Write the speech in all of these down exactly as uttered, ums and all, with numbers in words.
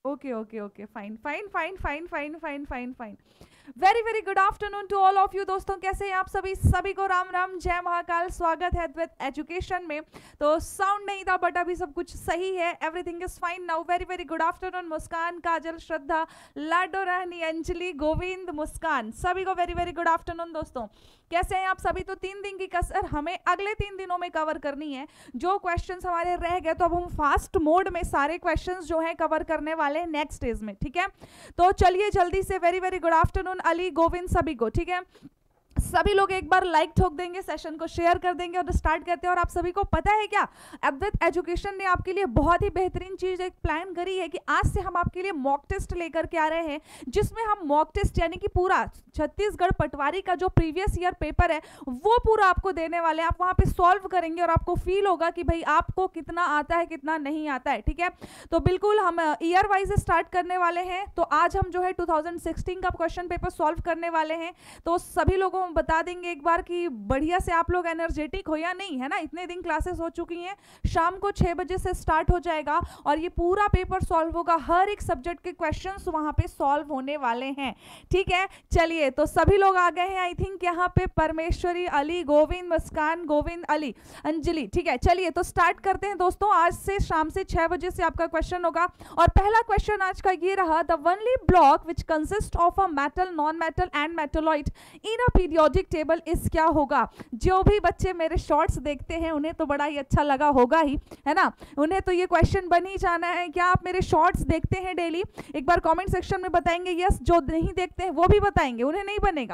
Okay okay okay, fine fine fine fine fine fine fine fine. Very very good afternoon to all of you दोस्तों, कैसे हैं आप सभी? सभी को राम राम, जय महाकाल, स्वागत है अद्वैत एजुकेशन में। तो साउंड नहीं था बट अभी सब कुछ सही है, everything is fine now. Very very good afternoon Muskan, Kajal, Shraddha, Lado, Rani, Anjali, Govind, Muskan, सभी को वेरी वेरी गुड आफ्टरनून दोस्तों। कैसे हैं आप सभी? तो तीन दिन की कसर हमें अगले तीन दिनों में कवर करनी है। जो क्वेश्चंस हमारे रह गए तो अब हम फास्ट मोड में सारे क्वेश्चंस जो हैं कवर करने वाले हैं नेक्स्ट डेज में, ठीक है? तो चलिए जल्दी से, very very good afternoon Ali, Govind, सभी को, ठीक है? सभी लोग एक बार लाइक ठोक देंगे, सेशन को शेयर कर देंगे और स्टार्ट करते हैं। और आप सभी को पता है क्या, अद्वैत एजुकेशन ने आपके लिए बहुत ही बेहतरीन चीज एक प्लान करी है कि आज से हम आपके लिए मॉक टेस्ट लेकर के आ रहे हैं, जिसमें हम मॉक टेस्ट यानी कि पूरा छत्तीसगढ़ पटवारी का जो प्रीवियस ईयर पेपर है वो पूरा आपको देने वाले हैं। आप वहां पे सॉल्व करेंगे और आपको फील होगा कि भाई आपको कितना आता है कितना नहीं आता है, ठीक है? तो बिल्कुल हम ईयर वाइज स्टार्ट करने वाले हैं। तो आज हम जो है टू थाउजेंड सिक्सटीन का क्वेश्चन पेपर सॉल्व करने वाले हैं। तो सभी लोगों को बता देंगे एक बार कि बढ़िया से आप लोग एनर्जेटिक हो या नहीं, है ना? इतने दिन क्लासेस हो चुकी हैं, शाम को छह बजे से स्टार्ट हो जाएगा और ये पूरा पेपर सॉल्व होगा। हर एक सब्जेक्ट के क्वेश्चंस वहां पे सॉल्व होने वाले हैं, ठीक है? चलिए, तो सभी लोग आ गए हैं आई थिंक यहाँ पे। परमेश्वरी, अली, गोविंद, मुस्कान, गोविंद, अली, अंजलि, ठीक है? चलिए तो स्टार्ट करते हैं दोस्तों। आज से शाम से छह बजे से आपका क्वेश्चन होगा और पहला क्वेश्चन आज का ये रहा, the only block which consist of a metal, non metal and metalloid in a periodic table इस क्या होगा? जो भी बच्चे मेरे शॉर्ट्स देखते हैं उन्हें तो बड़ा ही अच्छा लगा होगा ही, है ना? उन्हें तो ये क्वेश्चन बन ही जाना है। क्या आप मेरे शॉर्ट्स देखते हैं डेली? एक बार कमेंट सेक्शन में बताएंगे यस। जो नहीं देखते हैं वो भी बताएंगे, उन्हें नहीं बनेगा।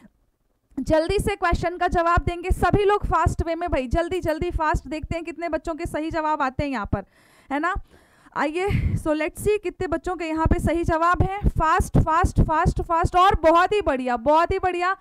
जल्दी से क्वेश्चन का जवाब देंगे सभी लोग फास्ट वे में भाई, जल्दी जल्दी फास्ट। देखते हैं कितने बच्चों के सही जवाब आते हैं यहाँ पर, है ना? आइए, सो लेट्स सी कितने बच्चों के यहाँ पे सही जवाब है। फास्ट फास्ट फास्ट फास्ट और बहुत ही बढ़िया, बहुत ही बढ़िया।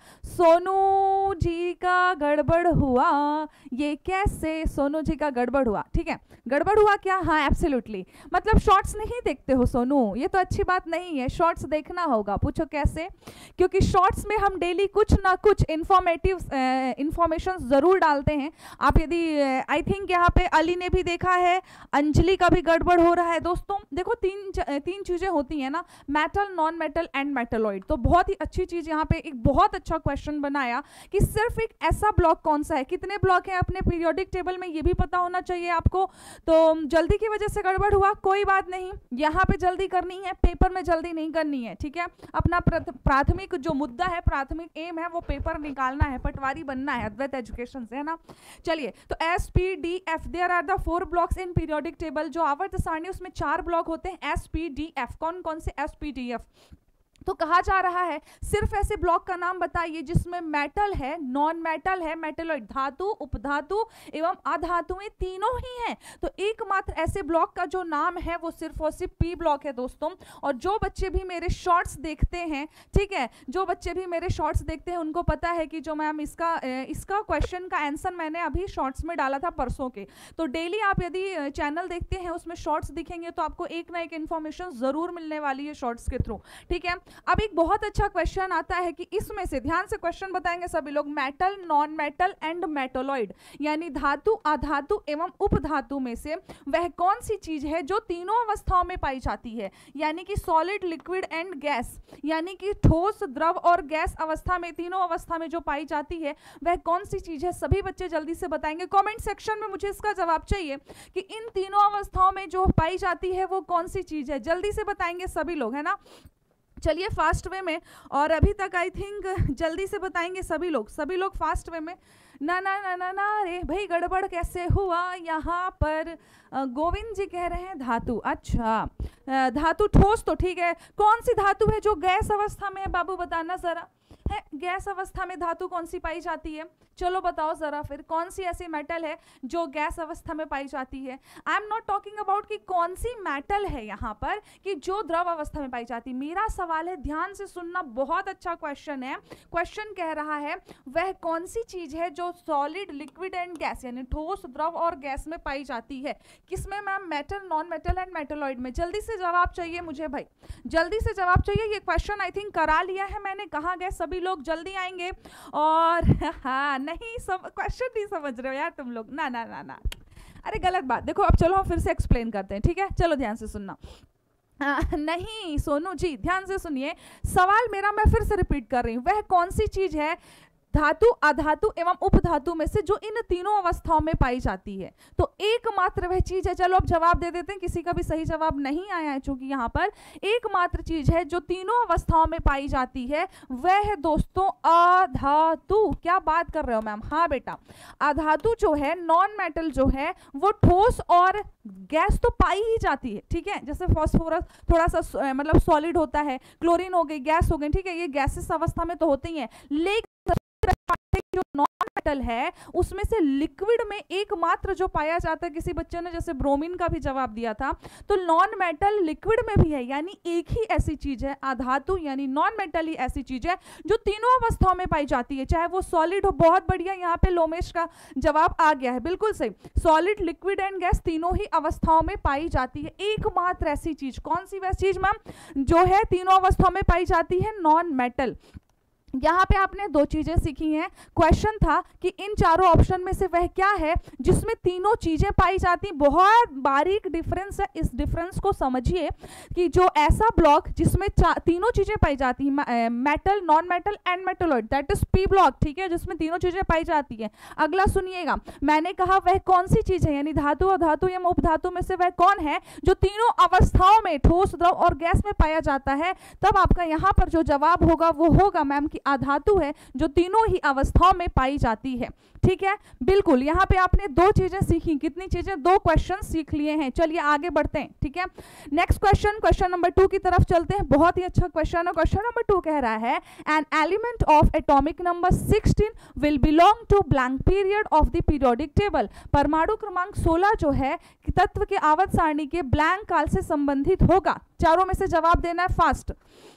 सोनू जी का गड़बड़ हुआ, ये कैसे? सोनू जी का गड़बड़ हुआ, ठीक है? गड़बड़ हुआ क्या? हाँ एब्सोल्युटली, मतलब शॉर्ट्स नहीं देखते हो सोनू, ये तो अच्छी बात नहीं है। शॉर्ट्स देखना होगा। पूछो कैसे? क्योंकि शॉर्ट्स में हम डेली कुछ ना कुछ इंफॉर्मेटिव इंफॉर्मेशन जरूर डालते हैं। आप यदि आई थिंक यहाँ पे अली ने भी देखा है, अंजलि का भी गड़बड़ हो रहा है दोस्तों। देखो तीन तीन चीजें होती हैं ना, metal, non metal and metalloid. तो बहुत ही अच्छी चीज यहाँ पे एक बहुत अच्छा क्वेश्चन बनाया कि सिर्फ एक ऐसा ब्लॉक कौन सा है। कितने ब्लॉक हैं अपने पीरियोडिक टेबल में ये भी पता होना चाहिए आपको। तो जल्दी की वजह से गड़बड़ हुआ, कोई बात नहीं। यहाँ पे जल्दी करनी है, पेपर में जल्दी नहीं करनी है, ठीक है? अपना प्राथमिक जो मुद्दा है, प्राथमिक एम है, वो पेपर निकालना है, पटवारी बनना है अद्वैत एजुकेशन से, है ना? चलिए, तो S P D F, there are the four blocks in periodic table. जो आवर्त सारणी उसमें चार ब्लॉक होते हैं, एस पी डी एफ। कौन कौन से एस पी डी एफ? तो कहा जा रहा है सिर्फ ऐसे ब्लॉक का नाम बताइए जिसमें मेटल है, नॉन मेटल है, मेटलॉइड, धातु, उपधातु एवं अधातुएं तीनों ही हैं। तो एकमात्र ऐसे ब्लॉक का जो नाम है वो सिर्फ और सिर्फ पी ब्लॉक है दोस्तों। और जो बच्चे भी मेरे शॉर्ट्स देखते हैं, ठीक है, जो बच्चे भी मेरे शॉर्ट्स देखते हैं उनको पता है कि जो मैम इसका इसका क्वेश्चन का आंसर मैंने अभी शॉर्ट्स में डाला था परसों के। तो डेली आप यदि चैनल देखते हैं उसमें शॉर्ट्स दिखेंगे तो आपको एक ना एक इन्फॉर्मेशन जरूर मिलने वाली है शॉर्ट्स के थ्रू, ठीक है? अब एक बहुत अच्छा क्वेश्चन आता है कि इसमें से, ध्यान से क्वेश्चन बताएंगे सभी लोग, metal, non metal and metalloid यानी धातु, अधातु एवं उपधातु में से वह कौन सी चीज है जो तीनों अवस्थाओं में पाई जाती है? यानी कि सॉलिड, लिक्विड एंड गैस, यानी कि ठोस, द्रव और गैस अवस्था में, तीनों अवस्था में जो पाई जाती है वह कौन सी चीज है? सभी बच्चे जल्दी से बताएंगे। कमेंट सेक्शन में मुझे इसका जवाब चाहिए कि इन तीनों अवस्थाओं में जो पाई जाती है वो कौन सी चीज है। जल्दी से बताएंगे सभी लोग, है ना? चलिए फास्ट वे में। और अभी तक आई थिंक जल्दी से बताएंगे सभी लोग, सभी लोग फास्ट वे में। ना ना ना ना ना रे भाई, गड़बड़ कैसे हुआ यहाँ पर? गोविंद जी कह रहे हैं धातु। अच्छा, धातु ठोस तो ठीक है, कौन सी धातु है जो गैस अवस्था में है? बाबू बताना जरा, है गैस अवस्था में धातु कौन सी पाई जाती है? चलो बताओ जरा, फिर कौन सी ऐसी मेटल है जो गैस अवस्था में पाई जाती है? I am not talking about कि कौन सी मेटल है यहाँ पर कि जो द्रव अवस्था में पाई जाती है। मेरा सवाल है, ध्यान से सुनना, बहुत अच्छा क्वेश्चन है। क्वेश्चन कह रहा है वह कौन सी चीज है जो सॉलिड, लिक्विड एंड गैस यानी ठोस, द्रव और गैस में पाई जाती है। किसमें ma'am? Metal, non metal and metalloid में। जल्दी से जवाब चाहिए मुझे भाई, जल्दी से जवाब चाहिए। ये क्वेश्चन आई थिंक करा लिया है मैंने, कहाँ गए सभी लोग? जल्दी आएंगे। और हाँ, नहीं सब क्वेश्चन नहीं समझ रहे हो यार तुम लोग, ना ना ना ना, अरे गलत बात। देखो अब चलो हम फिर से एक्सप्लेन करते हैं, ठीक है? चलो ध्यान से सुनना। आ, नहीं सोनू जी, ध्यान से सुनिए सवाल मेरा, मैं फिर से रिपीट कर रही हूँ। वह कौन सी चीज है धातु, अधातु एवं उपधातु में से जो इन तीनों अवस्थाओं में पाई जाती है? तो एकमात्र वह चीज है, चलो अब जवाब दे देते हैं, किसी का भी सही जवाब नहीं आया है चूंकि यहाँ पर। एकमात्र चीज है जो तीनों अवस्थाओं में पाई जाती है वह है दोस्तों अधातु। क्या बात कर रहे हो मैम? हाँ बेटा, अधातु जो है, नॉन मेटल जो है, वो ठोस और गैस तो पाई ही जाती है, ठीक है। जैसे फास्फोरस थोड़ा सा मतलब सॉलिड होता है, क्लोरीन हो गई, गैस हो गई, ठीक है, ये गैसेस अवस्था में तो होते ही है। लेकिन जो नॉन मेटल है उसमें से लिक्विड में एकमात्र जो पाया जाता है, किसी बच्चे ने जैसे ब्रोमीन का भी जवाब दिया था, तो नॉन मेटल लिक्विड में भी है, यानी एक ही ऐसी चीज है अधातु, यानी नॉन मेटल ही ऐसी चीज है जो तीनों अवस्थाओं में पाई जाती है, चाहे वो सॉलिड हो। बहुत बढ़िया, यहाँ पे लोमेश का जवाब आ गया है, बिल्कुल सही। सॉलिड, लिक्विड एंड गैस तीनों ही अवस्थाओं में पाई जाती है। एकमात्र ऐसी चीज, कौन सी वह चीज मैम जो है तीनों अवस्थाओं में पाई जाती है? Non metal. यहाँ पे आपने दो चीजें सीखी हैं। क्वेश्चन था कि इन चारों ऑप्शन में से वह क्या है जिसमें तीनों चीजें पाई जाती। बहुत बारीक डिफरेंस है, इस डिफरेंस को समझिए कि जो ऐसा ब्लॉक जिसमें तीनों चीजें पाई जाती हैं, metal, non metal and metalloid, that is P block, ठीक है, जिसमें तीनों चीजें पाई जाती हैं। अगला सुनिएगा, मैंने कहा वह कौन सी चीज है, यानी धातु, अधातु या उपधातु में से वह कौन है जो तीनों अवस्थाओं में, ठोस, द्रव और गैस में पाया जाता है। तब आपका यहाँ पर जो जवाब होगा वो होगा मैम की अधातु है जो तीनों ही अवस्थाओं में पाई जाती है, ठीक है, बिल्कुल। यहाँ पे आपने दो चीजें सीखी, कितनी चीजें? दो क्वेश्चन सीख लिए हैं। चलिए आगे बढ़ते हैं, ठीक है। Next question, question number two की तरफ चलते हैं। बहुत ही अच्छा क्वेश्चन है। क्वेश्चन नंबर टू कह रहा है an element of atomic number sixteen will belong to blank period of the periodic table. परमाणु क्रमांक सोलह जो है तत्व के आवर्त सारणी के ब्लैंक काल से संबंधित होगा। चारों में से जवाब देना है फास्ट।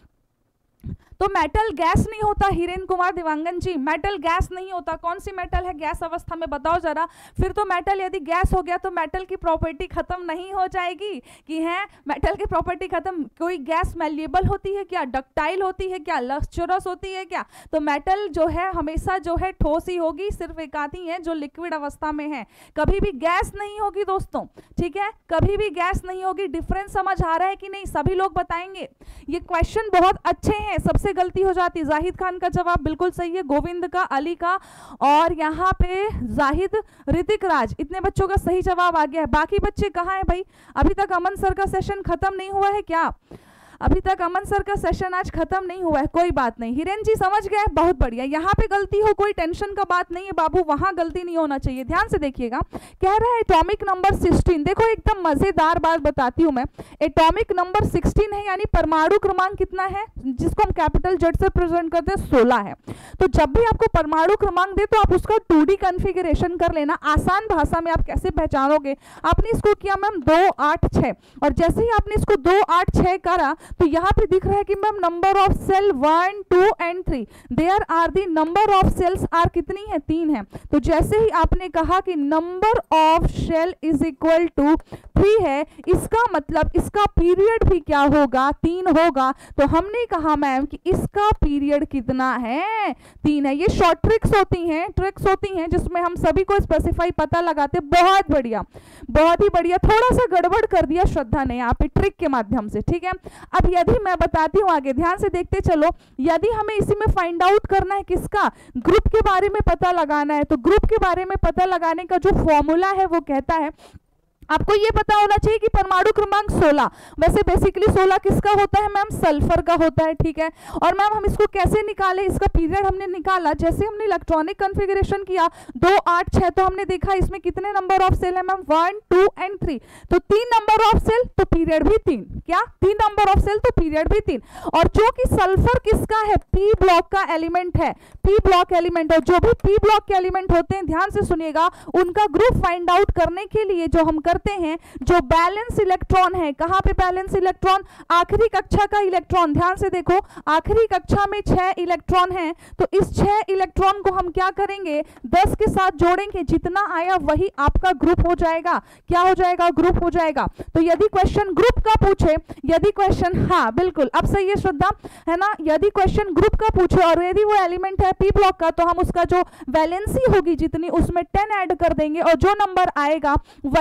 तो मेटल गैस नहीं होता, हिरेन कुमार दिवांगन जी, मेटल गैस नहीं होता। कौन सी मेटल है गैस अवस्था में, बताओ जरा। फिर तो मेटल यदि गैस हो गया तो मेटल की प्रॉपर्टी खत्म नहीं हो जाएगी कि है मेटल की प्रॉपर्टी खत्म। कोई गैस मैल्येबल होती है क्या, डक्टाइल होती है क्या, लस्चरस होती है क्या? तो मेटल जो है हमेशा जो है ठोस ही होगी, सिर्फ एक आती है जो लिक्विड अवस्था में है, कभी भी गैस नहीं होगी दोस्तों, ठीक है, कभी भी गैस नहीं होगी। डिफरेंस समझ आ रहा है कि नहीं? सभी लोग बताएंगे। ये क्वेश्चन बहुत अच्छे हैं, सबसे गलती हो जाती। जाहिद खान का जवाब बिल्कुल सही है, गोविंद का, अली का, और यहाँ पे जाहिद, ऋतिक राज, इतने बच्चों का सही जवाब आ गया है। बाकी बच्चे कहाँ हैं भाई? अभी तक अमन सर का सेशन खत्म नहीं हुआ है क्या? अभी तक अमन सर का सेशन आज खत्म नहीं हुआ है, कोई बात नहीं। हिरेन जी समझ गए, बहुत बढ़िया। यहाँ पे गलती हो कोई टेंशन का बात नहीं है बाबू, वहां गलती नहीं होना चाहिए। ध्यान से देखिएगा, कह रहा है एटॉमिक नंबर सिक्सटीन। देखो एकदम मजेदार बात बताती हूँ मैं, एटॉमिक नंबर सिक्सटीन है, यानी परमाणु क्रमांक कितना है जिसको हम कैपिटल जेड से प्रेजेंट करते हैं, सोलह है। तो जब भी आपको परमाणु क्रमांक दे तो आप उसका टू डी कन्फिगरेशन कर लेना। आसान भाषा में आप कैसे पहचानोगे? आपने इसको किया मैम दो आठ छह, और जैसे ही आपने इसको दो आठ छह करा तो यहाँ पे दिख रहा है कि ma'am number of cell one two and three, there are the number of cells are कितनी है? तीन है। तो जैसे ही आपने कहा कि number of cell is equal to three है, इसका मतलब इसका पीरियड भी क्या होगा? तीन होगा। तो हमने कहा मैम कि इसका पीरियड कितना है? तीन है। ये शॉर्ट ट्रिक्स होती हैं, ट्रिक्स होती हैं जिसमें हम सभी को स्पेसिफाई पता लगाते। बहुत बढ़िया, बहुत ही बढ़िया। थोड़ा सा गड़बड़ कर दिया श्रद्धा ने यहाँ पे ट्रिक के माध्यम से, ठीक है। अब यदि मैं बताती हूँ आगे, ध्यान से देखते चलो, यदि हमें इसी में फाइंड आउट करना है किसका, ग्रुप के बारे में पता लगाना है, तो ग्रुप के बारे में पता लगाने का जो फॉर्मूला है वो कहता है, आपको ये पता होना चाहिए कि परमाणु क्रमांक सोलह, वैसे बेसिकली सोलह किसका होता है मैम? सल्फर का होता है, ठीक है। और मैम हम इसको कैसे निकाले? इसका पीरियड हमने निकाला, जैसे हमने इलेक्ट्रॉनिक कॉन्फ़िगरेशन किया दो आठ छह, तो हमने देखा इसमें कितने नंबर ऑफ सेल है ma'am? One two and three. तो तीन नंबर ऑफ सेल तो पीरियड भी तीन। क्या? तीन नंबर ऑफ सेल तो पीरियड भी तीन। और जो कि सल्फर किसका है? पी ब्लॉक का एलिमेंट है, पी ब्लॉक एलिमेंट। और जो भी पी ब्लॉक के एलिमेंट होते हैं, ध्यान से सुनिएगा, उनका ग्रुप फाइंड आउट करने के लिए जो हम करते हैं, जो बैलेंस इलेक्ट्रॉन है, कहां पे बैलेंस इलेक्ट्रॉन? आखिरी कक्षा का इलेक्ट्रॉन। ध्यान से देखो, आखिरी कक्षा में छह इलेक्ट्रॉन हैं, तो इस छह इलेक्ट्रॉन को हम क्या करेंगे? दस के साथ जोड़ेंगे, जितना आया वही आपका ग्रुप हो जाएगा। क्या हो जाएगा? ग्रुप हो जाएगा। तो यदि क्वेश्चन ग्रुप का पूछे, यदि क्वेश्चन, हाँ बिल्कुल अब सही है श्रद्धा, है ना, यदि क्वेश्चन ग्रुप का पूछे और यदि वो एलिमेंट है पी ब्लॉक का, तो हम उसका जो वैलेंसी होगी जितनी, उसमें टेन ऐड कर देंगे और जो नंबर आएगा वही आपका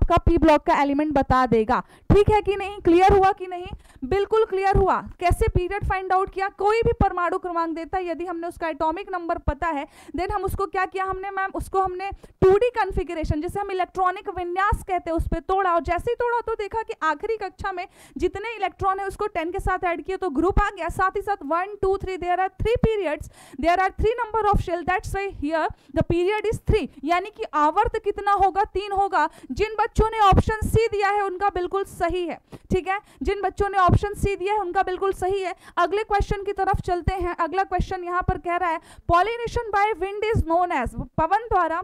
आपका पी ब्लॉक का एलिमेंट बता देगा। ठीक है कि नहीं, क्लियर हुआ कि नहीं? बिल्कुल क्लियर हुआ। कैसे पीरियड फाइंड आउट किया? कोई भी परमाणु क्रमांक देता है, यदि हमने उसका एटॉमिक नंबर पता है, देन हम उसको क्या किया हमने मैम, उसको हमने टू डी कॉन्फ़िगरेशन, जिसे हम इलेक्ट्रॉनिक विन्यास कहते हैं, उस पर तोड़ा, और जैसे ही तोड़ा तो देखा कि आखिरी कक्षा में जितने इलेक्ट्रॉन है उसको टेन के साथ ऐड किया तो ग्रुप आ गया। साथ ही साथ one two three, there are three periods, there are three number of shell, that's why here the period is three, यानी कि आवर्त कितना होगा? तीन होगा। जिन बच्चों ने ऑप्शन सी दिया है उनका बिल्कुल सही है। ठीक है, जिन बच्चों ने ऑप्शन सी दिया है उनका बिल्कुल सही है। अगले क्वेश्चन की तरफ चलते हैं। अगला क्वेश्चन यहाँ पर कह रहा है pollination by wind is known as, पवन द्वारा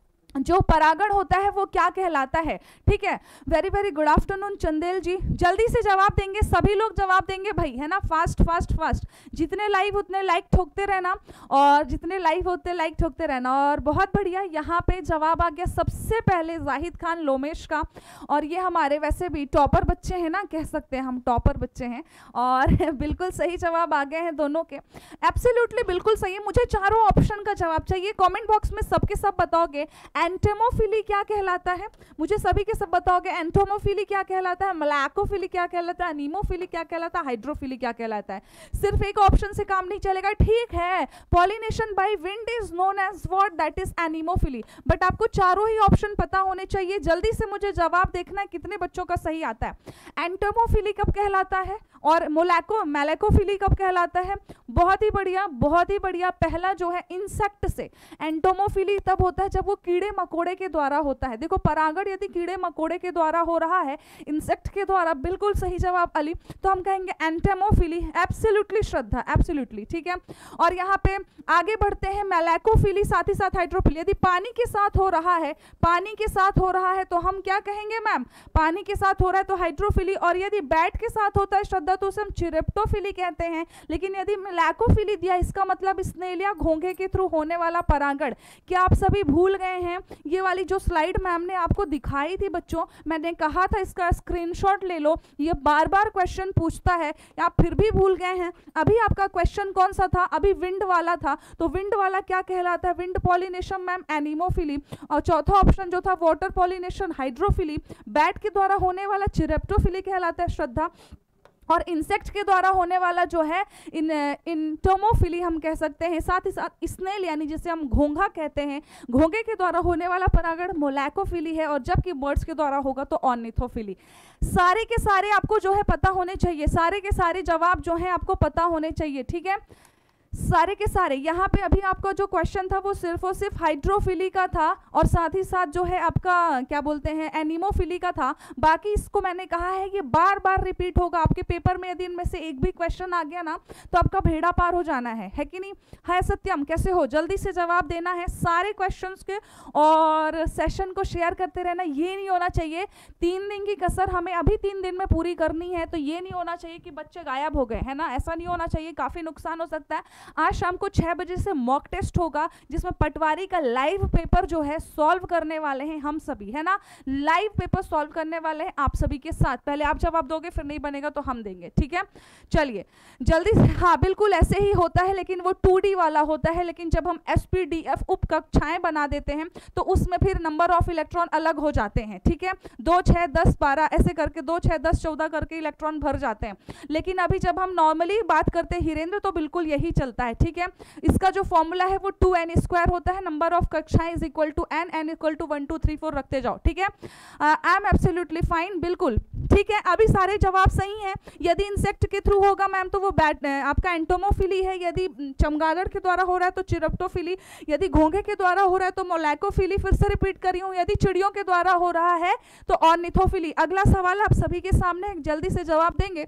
जो परागण होता है वो क्या कहलाता है? ठीक है, very very good afternoon Chandel ji, जल्दी से जवाब देंगे, सभी लोग जवाब देंगे भाई, है ना, फास्ट फास्ट फास्ट, जितने लाइव उतने लाइक ठोकते रहना, और जितने लाइव होते लाइक ठोकते रहना। और बहुत बढ़िया, यहाँ पे जवाब आ गया सबसे पहले जाहिद खान लोमेश का, और ये हमारे वैसे भी टॉपर बच्चे हैं ना, कह सकते हैं हम टॉपर बच्चे हैं, और बिल्कुल सही जवाब आ गए हैं दोनों के, एब्सोल्युटली बिल्कुल सही है। मुझे चारों ऑप्शन का जवाब चाहिए, कॉमेंट बॉक्स में सबके सब बताओगे एंटोमोफिली क्या कहलाता है, मुझे सभी के सब बताओगे एंटोमोफिली क्या कहलाता है, मलाकोफिली क्या कहलाता है, अनीमोफिली क्या कहलाता है, हाइड्रोफिली क्या कहलाता है। सिर्फ एक ऑप्शन से काम नहीं चलेगा। ठीक है, pollination by wind is known as what, that is anemophily, but आपको चारों ही ऑप्शन पता होने चाहिए। जल्दी से मुझे जवाब देखना है कितने बच्चों का सही आता है। एंटोमोफिली कब कहलाता है और मोलैको मैलेकोफिली कब कहलाता है? बहुत ही बढ़िया, बहुत ही बढ़िया। पहला जो है इंसेक्ट से, एंटोमोफिली तब होता है जब वो कीड़े मकोड़े के द्वारा होता है। देखो, परागण यदि कीड़े मकोड़े के द्वारा हो रहा है, इंसेक्ट के द्वारा, बिल्कुल सही जवाब अली, तो हम कहेंगे एंटोमोफिली। एब्सोल्युटली श्रद्धा, एब्सोल्युटली ठीक है। और यहाँ पे आगे बढ़ते हैं, मैलेकोफिली, साथ ही साथ हाइड्रोफिली। यदि पानी के साथ हो रहा है, पानी के साथ हो रहा है तो हम क्या कहेंगे मैम? पानी के साथ हो रहा है तो हाइड्रोफिली, और यदि बैट के साथ होता है श्रद्धा तो उसे हम चिरेप्टोफिली कहते हैं। लेकिन यदि मैलेकोफिली दिया, इसका मतलब स्नेल या घोंघे के थ्रू होने वाला परागण। क्या आप सभी भूल गए हैं? ये वाली जो स्लाइड मैम ने आपको दिखाई थी बच्चों, मैंने कहा था इसका स्क्रीनशॉट ले लो, ये बार बार क्वेश्चन पूछता है, आप फिर भी भूल गए हैं। अभी आपका क्वेश्चन कौन सा था? अभी विंड वाला था, तो विंड वाला क्या कहलाता है? विंड पॉलिनेशन मैम एनीमोफिली, और चौथा ऑप्शन जो था वाटर पॉलिनेशन हाइड्रोफिली, बैट के द्वारा होने वाला चिरेप्टोफिली कहलाता है श्रद्धा, और इंसेक्ट के द्वारा होने वाला जो है इन इंटोमोफिली हम कह सकते हैं। साथ ही साथ स्नेल यानी जिसे हम घोंघा कहते हैं, घोंघे के द्वारा होने वाला परागण मोलैकोफिली है, और जबकि बर्ड्स के द्वारा होगा तो ऑर्निथोफिली। सारे के सारे आपको जो है पता होने चाहिए, सारे के सारे जवाब जो है आपको पता होने चाहिए। ठीक है, सारे के सारे। यहाँ पे अभी आपका जो क्वेश्चन था वो सिर्फ और सिर्फ हाइड्रोफिली का था, और साथ ही साथ जो है आपका क्या बोलते हैं एनीमोफिली का था। बाकी इसको मैंने कहा है ये बार बार रिपीट होगा आपके पेपर में। यदि इनमें से एक भी क्वेश्चन आ गया ना तो आपका भेड़ा पार हो जाना है, है कि नहीं? हाय सत्यम, कैसे हो? जल्दी से जवाब देना है सारे क्वेश्चंस के, और सेशन को शेयर करते रहना। ये नहीं होना चाहिए, तीन दिन की कसर हमें अभी तीन दिन में पूरी करनी है, तो ये नहीं होना चाहिए कि बच्चे गायब हो गए, है ना, ऐसा नहीं होना चाहिए, काफ़ी नुकसान हो सकता है। आज शाम को छह बजे से मॉक टेस्ट होगा, जिसमें पटवारी का लाइव पेपर जो है सॉल्व करने वाले हैं हम सभी, है ना, लाइव पेपर सॉल्व करने वाले हैं आप सभी के साथ। पहले आप जवाब दोगे, फिर नहीं बनेगा तो हम देंगे, ठीक है? चलिए जल्दी से। हाँ बिल्कुल ऐसे ही होता है, लेकिन वो टू डी वाला होता है। लेकिन जब हम एस पी डी एफ उप कक्षाएं बना देते हैं तो उसमें फिर नंबर ऑफ इलेक्ट्रॉन अलग हो जाते हैं, ठीक है? दो छः दस बारह ऐसे करके, दो छः दस चौदह करके इलेक्ट्रॉन भर जाते हैं। लेकिन अभी जब हम नॉर्मली बात करते हैं हिरेंद्र, तो बिल्कुल यही चलता है, ठीक है? इसका जो फॉर्मूला है वो टू एन स्क्वायर होता है, नंबर ऑफ कक्षाएं is equal to N, N equal to one two three four रखते जाओ, ठीक है? आई एम एब्सोल्युटली फाइन, बिल्कुल ठीक है। अभी सारे जवाब सही हैं। यदि इंसेक्ट के थ्रू होगा मैम तो वो बैट आपका एंटोमोफिली है, यदि चमगादड़ के द्वारा हो रहा है तो चिरप्टोफिली, यदि घोंघे के द्वारा हो रहा है तो मोलैकोफिली, फिर से रिपीट करी हूँ, यदि चिड़ियों के द्वारा हो रहा है तो ऑर्निथोफिली। अगला सवाल आप सभी के सामने, जल्दी से जवाब देंगे।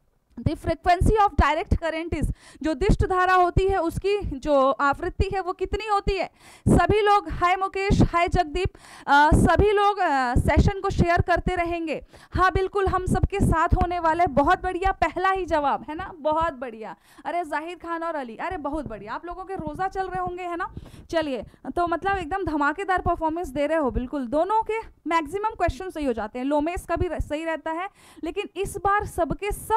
The frequency of direct current is, जो दिष्ट धारा होती है उसकी जो आवृत्ति है वो कितनी होती है? सभी लोग, हाय मुकेश, हाय जगदीप, आ, सभी लोग आ, सेशन को शेयर करते रहेंगे। हाँ बिल्कुल, हम सबके साथ होने वाले। बहुत बढ़िया, पहला ही जवाब है ना, बहुत बढ़िया। अरे जाहिद खान और अली, अरे बहुत बढ़िया, आप लोगों के रोज़ा चल रहे होंगे, है ना? चलिए, तो मतलब एकदम धमाकेदार परफॉर्मेंस दे रहे हो। बिल्कुल, दोनों के मैक्सिमम क्वेश्चन सही हो जाते हैं, लोमेस का भी सही रहता है, लेकिन इस बार सबके सब सही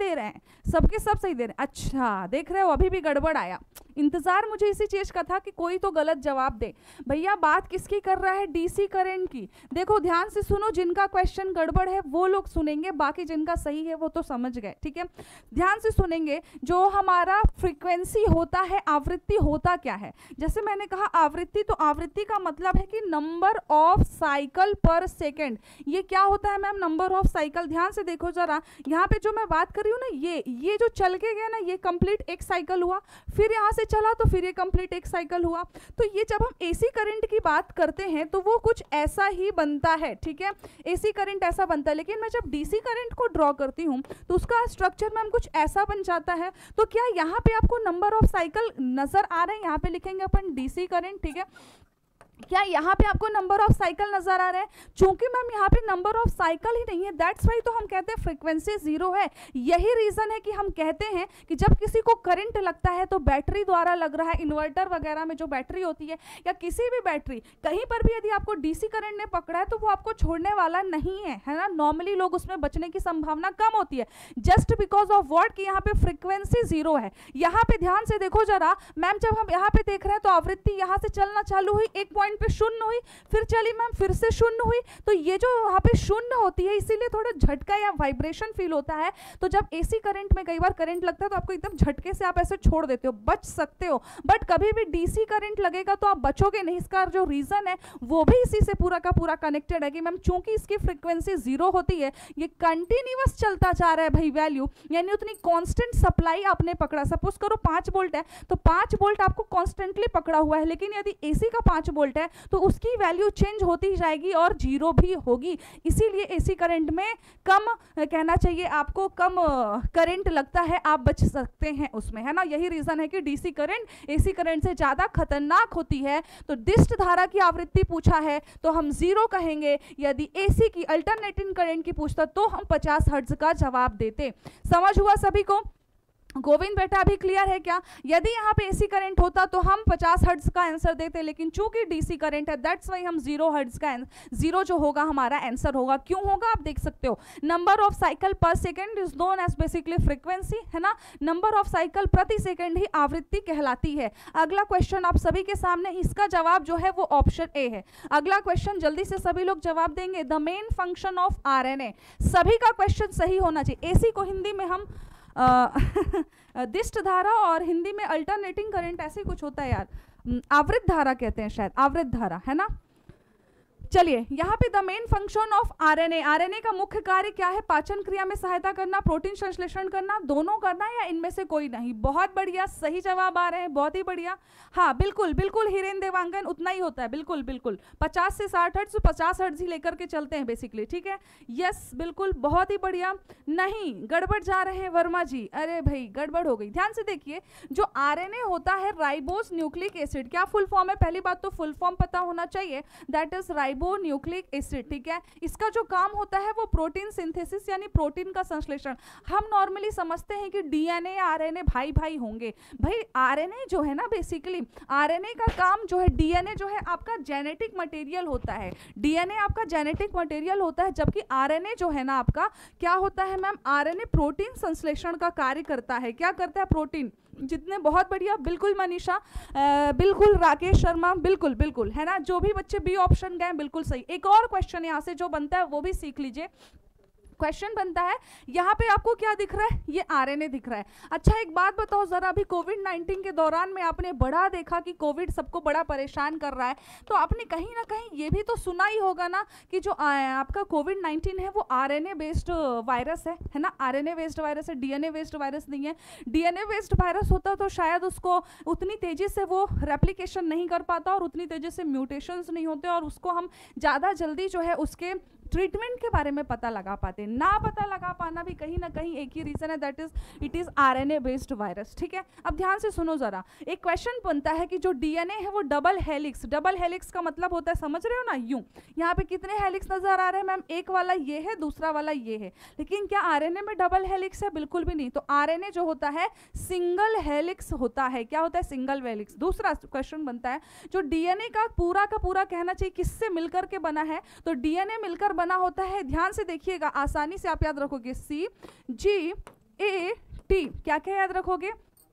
दे रहे हैं, सबके सब सही दे रहे हैं। अच्छा देख रहे हो अभी भी गड़बड़ आया, इंतजार मुझे इसी चीज का था कि कोई तो गलत जवाब दे। भैया बात किसकी कर रहा है, डीसी करंट की। देखो ध्यान से सुनो, जिनका क्वेश्चन गड़बड़ है वो लोग सुनेंगे, बाकी जिनका सही है वो तो समझ गए, ठीक है। ध्यान से सुनेंगे, जो हमारा फ्रीक्वेंसी होता है, आवृत्ति होता क्या है। जैसे मैंने कहा आवृत्ति, तो आवृत्ति का मतलब है कि number of cycle per second. ये क्या होता है मैम, नंबर ऑफ साइकिल। ध्यान से देखो जरा, यहाँ पे जो मैं बात कर रही हूँ ना, ये ये जो चल के गया ना, ये कंप्लीट एक साइकिल हुआ, फिर यहाँ से चला तो फिर ये कंप्लीट एक साइकिल हुआ। तो ये जब हम एसी करंट की बात करते हैं तो वो कुछ ऐसा ही बनता है, ठीक है। एसी करंट ऐसा बनता है, लेकिन मैं जब डीसी करंट को ड्रॉ करती हूँ तो उसका स्ट्रक्चर मैम कुछ ऐसा बन जाता है। तो क्या यहाँ पे आपको नंबर ऑफ साइकिल नजर आ रहे हैं, यहाँ पे लिखेंगे अपन डीसी करंट, ठीक है। क्या यहाँ पे आपको नंबर ऑफ साइकिल नजर आ रहे हैं? चूंकि मैम यहाँ पे नंबर ऑफ साइकिल ही नहीं है, दैट्स वाई तो हम कहते हैं फ्रीक्वेंसी जीरो है। यही रीजन है कि हम कहते हैं कि जब किसी को करंट लगता है तो बैटरी द्वारा लग रहा है, इन्वर्टर वगैरह में जो बैटरी होती है या किसी भी बैटरी, कहीं पर भी यदि आपको डीसी करंट ने पकड़ा है तो वो आपको छोड़ने वाला नहीं है, है ना। नॉर्मली लोग उसमें बचने की संभावना कम होती है, जस्ट बिकॉज ऑफ व्हाट, कि यहाँ पे फ्रीक्वेंसी जीरो है। यहाँ पे ध्यान से देखो जरा मैम, जब हम यहाँ पे देख रहे हैं तो आवृत्ति यहाँ से चलना चालू हुई, एक पॉइंट पे शून्य हुई, फिर चली मैम फिर से शून्य हुई। तो ये जो वहां पे शून्य होती है इसीलिए थोड़ा झटका या वाइब्रेशन फील होता है। तो जब एसी करंट में कई बार करंट लगता है तो आपको एकदम झटके से आप ऐसे छोड़ देते हो, बच सकते हो, बट कभी भी डीसी करंट लगेगा तो आप बचोगे नहीं। इसका जो रीजन है वो भी इसी से पूरा का पूरा कनेक्टेड है कि मैम चूंकि इसकी फ्रीक्वेंसी जीरो होती है, ये कंटिन्यूअस चलता जा रहा है भाई वैल्यू, यानी उतनी कांस्टेंट सप्लाई आपने पकड़ा। सपोज करो पांच वोल्ट है तो पांच वोल्ट आपको कॉन्स्टेंटली पकड़ा हुआ है, लेकिन यदि एसी का पांच वोल्ट है तो उसकी वैल्यू चेंज होती जाएगी और जीरो भी होगी। इसीलिए एसी करंट में कम कहना चाहिए आपको, कम करंट लगता है, आप बच सकते हैं उसमें, है ना। यही रीजन है कि डीसी करंट एसी करंट से ज्यादा खतरनाक होती है। तो डिस्ट धारा की आवृत्ति पूछा है तो हम जीरो कहेंगे, यदि एसी की अल्टरनेटिंग करंट की पूछता तो हम पचास हर्ट्ज का जवाब देते। समझ हुआ सभी को? गोविंद बेटा अभी क्लियर है क्या? यदि यहाँ पे एसी करंट होता तो हम पचास हर्ट्ज का आंसर देते, लेकिन चूंकि डीसी करंट है दैट्स वाई हम जीरो हर्ट्ज का, जीरो जो होगा हमारा आंसर होगा। क्यों होगा आप देख सकते हो, number of cycle per second is known as basically frequency, है ना। नंबर ऑफ साइकिल प्रति सेकंड ही आवृत्ति कहलाती है। अगला क्वेश्चन आप सभी के सामने, इसका जवाब जो है वो ऑप्शन ए है। अगला क्वेश्चन जल्दी से सभी लोग जवाब देंगे, the main function of RNA. सभी का क्वेश्चन सही होना चाहिए। एसी को हिंदी में हम दिष्ट धारा और हिंदी में अल्टरनेटिंग करंट ऐसे कुछ होता है यार, आवृत धारा कहते हैं शायद, आवृत धारा, है ना। चलिए यहाँ पे the main function of RNA, RNA का मुख्य कार्य क्या है? पाचन क्रिया में सहायता करना, प्रोटीन संश्लेषण करना, दोनों करना या इनमें से कोई नहीं? बहुत बढ़िया, सही जवाब आ रहे हैं, बहुत ही बढ़िया। हाँ बिल्कुल बिल्कुल हिरेन देवांगन, उतना ही होता है, बिल्कुल बिल्कुल पचास से साठ हर्ट्ज, पचास हर्ट्ज ही लेकर के चलते हैं बेसिकली, ठीक है। यस बिल्कुल, बहुत ही बढ़िया। नहीं गड़बड़ जा रहे हैं वर्मा जी, अरे भाई गड़बड़ हो गई। ध्यान से देखिए, जो आरएनए होता है राइबोस न्यूक्लिक एसिड, क्या फुल फॉर्म है? पहली बात तो फुल फॉर्म पता होना चाहिए, that is ribo nucleic acid, ठीक है। इसका जो काम होता है वो प्रोटीन सिंथेसिस यानी प्रोटीन का संश्लेषण। हम नॉर्मली समझते हैं कि डीएनए आरएनए भाई भाई होंगे, भाई आरएनए जो है ना, बेसिकली आरएनए का काम जो है, डीएनए जो है आपका जेनेटिक मटेरियल होता है, डीएनए आपका जेनेटिक मटेरियल होता है, जबकि आरएनए जो है ना आपका क्या होता है मैम, आरएनए प्रोटीन संश्लेषण का कार्य करता है। क्या करता है? प्रोटीन। जितने, बहुत बढ़िया, बिल्कुल मनीषा, बिल्कुल राकेश शर्मा, बिल्कुल बिल्कुल, है ना। जो भी बच्चे बी ऑप्शन गए बिल्कुल सही। एक और क्वेश्चन यहाँ से जो बनता है वो भी सीख लीजिए। क्वेश्चन बनता है, यहाँ पे आपको क्या दिख रहा है? ये आरएनए दिख रहा है। अच्छा एक बात बताओ जरा, अभी कोविड नाइन्टीन के दौरान में आपने बड़ा देखा कि कोविड सबको बड़ा परेशान कर रहा है, तो आपने कहीं ना कहीं ये भी तो सुना ही होगा ना कि जो आपका कोविड नाइन्टीन है वो आरएनए बेस्ड वायरस है, है ना। आरएनए बेस्ड वायरस है, डीएनए बेस्ड वायरस नहीं है। डीएनए बेस्ड वायरस होता तो शायद उसको उतनी तेजी से वो रेप्लिकेशन नहीं कर पाता और उतनी तेजी से म्यूटेशंस नहीं होते और उसको हम ज़्यादा जल्दी जो है उसके ट्रीटमेंट के बारे में पता लगा पाते। ना पता लगा पाना भी कहीं ना कहीं एक ही रीजन है, that is it is RNA based virus, ठीक है। अब ध्यान से सुनो जरा, एक क्वेश्चन बनता है कि जो डीएनए है वो डबल हेलिक्स, डबल हेलिक्स का मतलब होता है, समझ रहे हो ना, यूं यहाँ पे कितने हेलिक्स नजर आ रहे हैं मैम? एक वाला ये है, दूसरा वाला ये है, लेकिन क्या आरएनए में डबल हेलिक्स है? बिल्कुल भी नहीं। तो आरएनए जो होता है सिंगल हेलिक्स होता है। क्या होता है? Single helix. दूसरा क्वेश्चन बनता है, जो डीएनए का पूरा का पूरा कहना चाहिए किससे मिलकर के बना है? तो डीएनए मिलकर बना होता है, ध्यान से देखिएगा, आसानी से आप याद रखोगे, सी जी ए टी, क्या क्या याद रखोगे?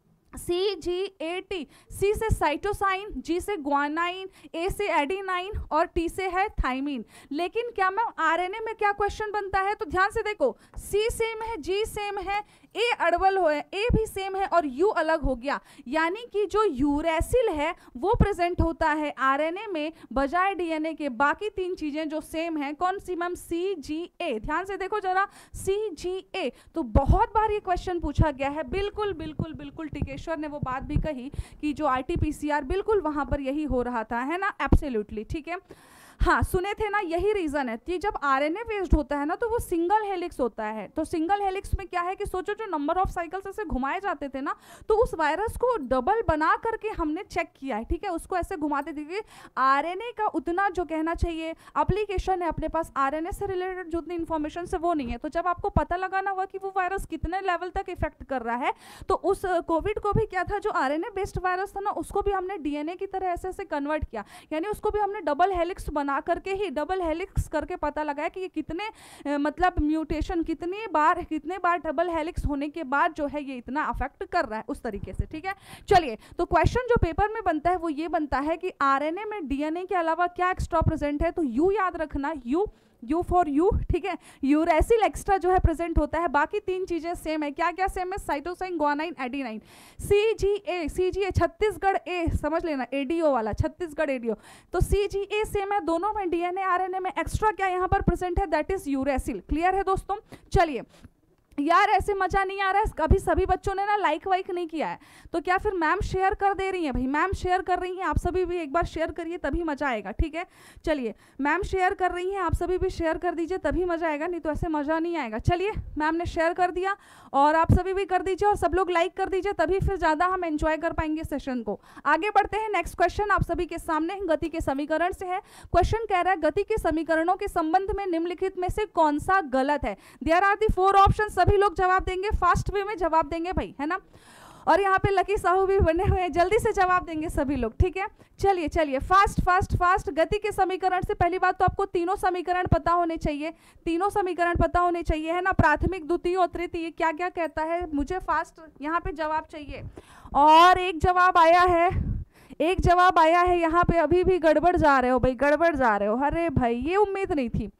सी जी ए टी, सी से साइटोसाइन, जी से ग्वानाइन, ए से एडिनाइन और टी से है थाइमिन। लेकिन क्या मैम आरएनए में क्या क्वेश्चन बनता है? तो ध्यान से देखो, सी सेम है, जी सेम है, ए अड़बल हो है, ए भी सेम है और यू अलग हो गया, यानी कि जो यूरेसिल है वो प्रेजेंट होता है आरएनए में बजाय डीएनए के। बाकी तीन चीजें जो सेम है, कौन सी मैम? सी जी ए। ध्यान से देखो जरा, सी जी ए। तो बहुत बार ये क्वेश्चन पूछा गया है। बिल्कुल बिल्कुल बिल्कुल टिकेश्वर ने वो बात भी कही कि जो आरटीपीसीआर बिल्कुल वहां पर यही हो रहा था, है ना? एब्सोल्युटली ठीक है। हाँ सुने थे ना, यही रीजन है कि जब आरएनए बेस्ड होता है ना तो वो सिंगल हेलिक्स होता है। तो सिंगल हेलिक्स में क्या है कि सोचो जो नंबर ऑफ साइकिल्स ऐसे घुमाए जाते थे ना, तो उस वायरस को डबल बना करके हमने चेक किया है, ठीक है? उसको ऐसे घुमाते थे। आरएनए का उतना जो कहना चाहिए एप्लीकेशन है अपने पास, आरएनए से रिलेटेड जो उतनी इन्फॉर्मेशन से वो नहीं है। तो जब आपको पता लगाना हुआ कि वो वायरस कितने लेवल तक इफेक्ट कर रहा है, तो उस कोविड को भी क्या था, जो आरएनए बेस्ड वायरस था ना, उसको भी हमने डीएनए की तरह ऐसे ऐसे कन्वर्ट किया, यानी उसको भी हमने डबल हेलिक्स बना करके ही डबल हेलिक्स करके पता लगाया कि ये कितने ए, मतलब म्यूटेशन कितनी बार कितने बार डबल हेलिक्स होने के बाद जो है ये इतना अफेक्ट कर रहा है, उस तरीके से, ठीक है? चलिए, तो क्वेश्चन जो पेपर में बनता है वो ये बनता है कि आरएनए में डीएनए के अलावा क्या एक्स्ट्रा प्रेजेंट है? तो यू याद रखना, यू यू फॉर यू, ठीक है? यूरेसिल एक्स्ट्रा जो है प्रेजेंट होता है। बाकी तीन चीजें सेम है। क्या क्या सेम है? Cytosine, guanine, adenine. C G A, C G A Chhattisgarh A, समझ लेना, एडीओ वाला, छत्तीसगढ़ एडीओ। तो सी जी ए सेम है दोनों में, डीएनए आरएनए में एक्स्ट्रा क्या यहाँ पर प्रेजेंट है? That is uracil. क्लियर है दोस्तों? चलिए यार, ऐसे मजा नहीं आ रहा है। अभी सभी बच्चों ने ना लाइक वाइक नहीं किया है, तो क्या फिर मैम शेयर कर दे रही हैं? भाई मैम शेयर कर रही हैं, आप सभी भी एक बार शेयर करिए तभी मजा आएगा, ठीक है? चलिए, मैम शेयर कर रही हैं, आप सभी भी शेयर कर दीजिए तभी मजा आएगा, नहीं तो ऐसे मजा नहीं आएगा। चलिए, मैम ने शेयर कर दिया और आप सभी भी कर दीजिए और सब लोग लाइक कर दीजिए, तभी फिर ज्यादा हम एंजॉय कर पाएंगे सेशन को। आगे बढ़ते हैं। नेक्स्ट क्वेश्चन आप सभी के सामने गति के समीकरण से है। क्वेश्चन कह रहा है गति के समीकरणों के संबंध में निम्नलिखित में से कौन सा गलत है? There are the four option. सभी लोग जवाब देंगे, फास्ट वे में जवाब देंगे भाई, है ना? और यहाँ पे लकी साहू भी बने हुए हैं, जल्दी से जवाब देंगे सभी लोग, ठीक है? चलिए चलिए, फास्ट फास्ट फास्ट। गति के समीकरण से पहली बात तो आपको तीनों समीकरण पता होने चाहिए, तीनों समीकरण पता होने चाहिए, है ना? प्राथमिक, द्वितीय और तृतीय क्या क्या कहता है, मुझे फास्ट यहाँ पे जवाब चाहिए। और एक जवाब आया है, एक जवाब आया है यहाँ पे, अभी भी गड़बड़ जा रहे हो भाई, गड़बड़ जा रहे हो। अरे भाई, ये उम्मीद नहीं थी,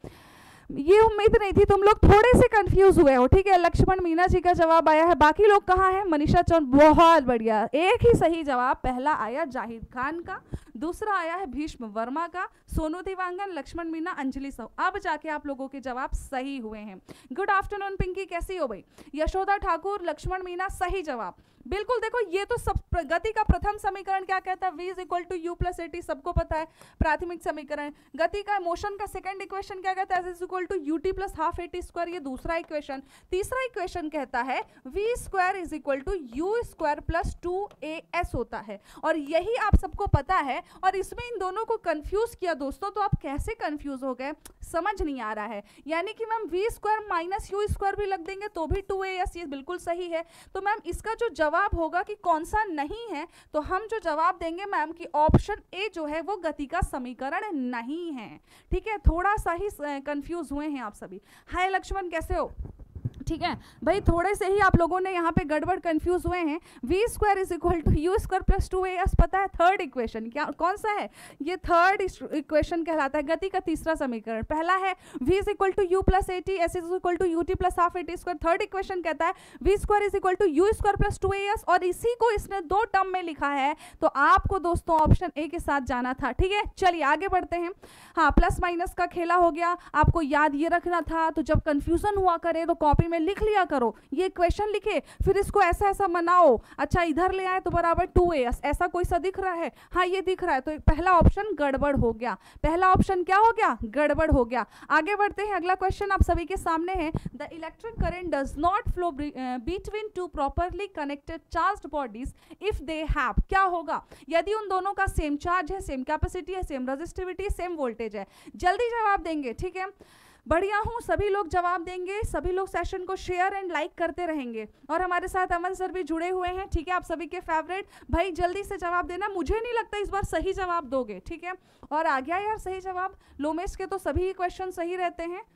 ये उम्मीद नहीं थी, तुम लोग थोड़े से कंफ्यूज हुए हो, ठीक है? लक्ष्मण मीना जी का जवाब आया है, बाकी लोग कहाँ हैं? मनीषा चौन, बहुत बढ़िया, एक ही सही जवाब। पहला आया जाहिद खान का, दूसरा आया है भीष्म वर्मा का, सोनू दिवांगन, लक्ष्मण मीना, अंजलि साहू। अब जाके आप लोगों के जवाब सही हुए हैं। गुड आफ्टरनून पिंकी, कैसी हो भाई? यशोदा ठाकुर, लक्ष्मण मीना, सही जवाब। बिल्कुल, देखो ये तो सब, गति का प्रथम समीकरण क्या कहता है? v is equal to u plus a t, सबको पता है, प्राथमिक समीकरण। गति का मोशन का सेकंड इक्वेशन क्या कहता है? Is equal to u t plus half a t square, ये दूसरा इक्वेशन। तीसरा इक्वेशन कहता है v square is equal to u square plus two a s होता है, और यही आप सबको पता है। और इसमें इन दोनों को कंफ्यूज किया दोस्तों, तो आप कैसे कंफ्यूज हो गए समझ नहीं आ रहा है। यानी कि ma'am v square minus u square भी लग देंगे तो भी टू ए एस, ये बिल्कुल सही है। तो मैम इसका जो जवाब होगा कि कौन सा नहीं है, तो हम जो जवाब देंगे मैम कि ऑप्शन ए जो है वो गति का समीकरण नहीं है, ठीक है? थोड़ा सा ही कंफ्यूज हुए हैं आप सभी। हाय लक्ष्मण, कैसे हो? ठीक है भाई, थोड़े से ही आप लोगों ने यहाँ पे गड़बड़ कंफ्यूज हुए हैं। V square is equal to u square plus two a s, पता है थर्ड इक्वेशन क्या कौन सा है? ये थर्ड इक्वेशन कहलाता है गति का तीसरा समीकरण। पहला है v is equal to u plus a t, s is equal to u t plus half a t square. Third equation कहता है v square is equal to u square plus two a s, और इसी को इसने दो term में लिखा है, तो आपको दोस्तों ऑप्शन ए के साथ जाना था, ठीक है? चलिए आगे बढ़ते हैं। हाँ, प्लस माइनस का खेला हो गया, आपको याद ये रखना था, तो जब कंफ्यूजन हुआ करे तो कॉपी में लिख लिया करो, ये क्वेश्चन लिखे फिर इसको ऐसा ऐसा बनाओ। अच्छा, इधर ले आए तो बराबर टू ए एस, ऐसा कोई सा दिख रहा है? हाँ ये दिख रहा है, तो पहला ऑप्शन गड़बड़ हो गया, पहला ऑप्शन क्या हो गया? गड़बड़ हो गया। आगे बढ़ते हैं, अगला क्वेश्चन आप सभी के सामने है। The electric current does not flow between two properly connected charged bodies if they have, क्या होगा यदि उन दोनों का सेम चार्ज है, सेम कैपेसिटी है, सेम रेजिस्टिविटी, सेम वोल्टेज है? जल्दी जवाब देंगे, ठीक है? बढ़िया हूँ, सभी लोग जवाब देंगे, सभी लोग सेशन को शेयर एंड लाइक करते रहेंगे, और हमारे साथ अमन सर भी जुड़े हुए हैं, ठीक है? आप सभी के फेवरेट भाई, जल्दी से जवाब देना, मुझे नहीं लगता इस बार सही जवाब दोगे, ठीक है? और आ गया यार सही जवाब, लोमेश के तो सभी क्वेश्चन सही रहते हैं,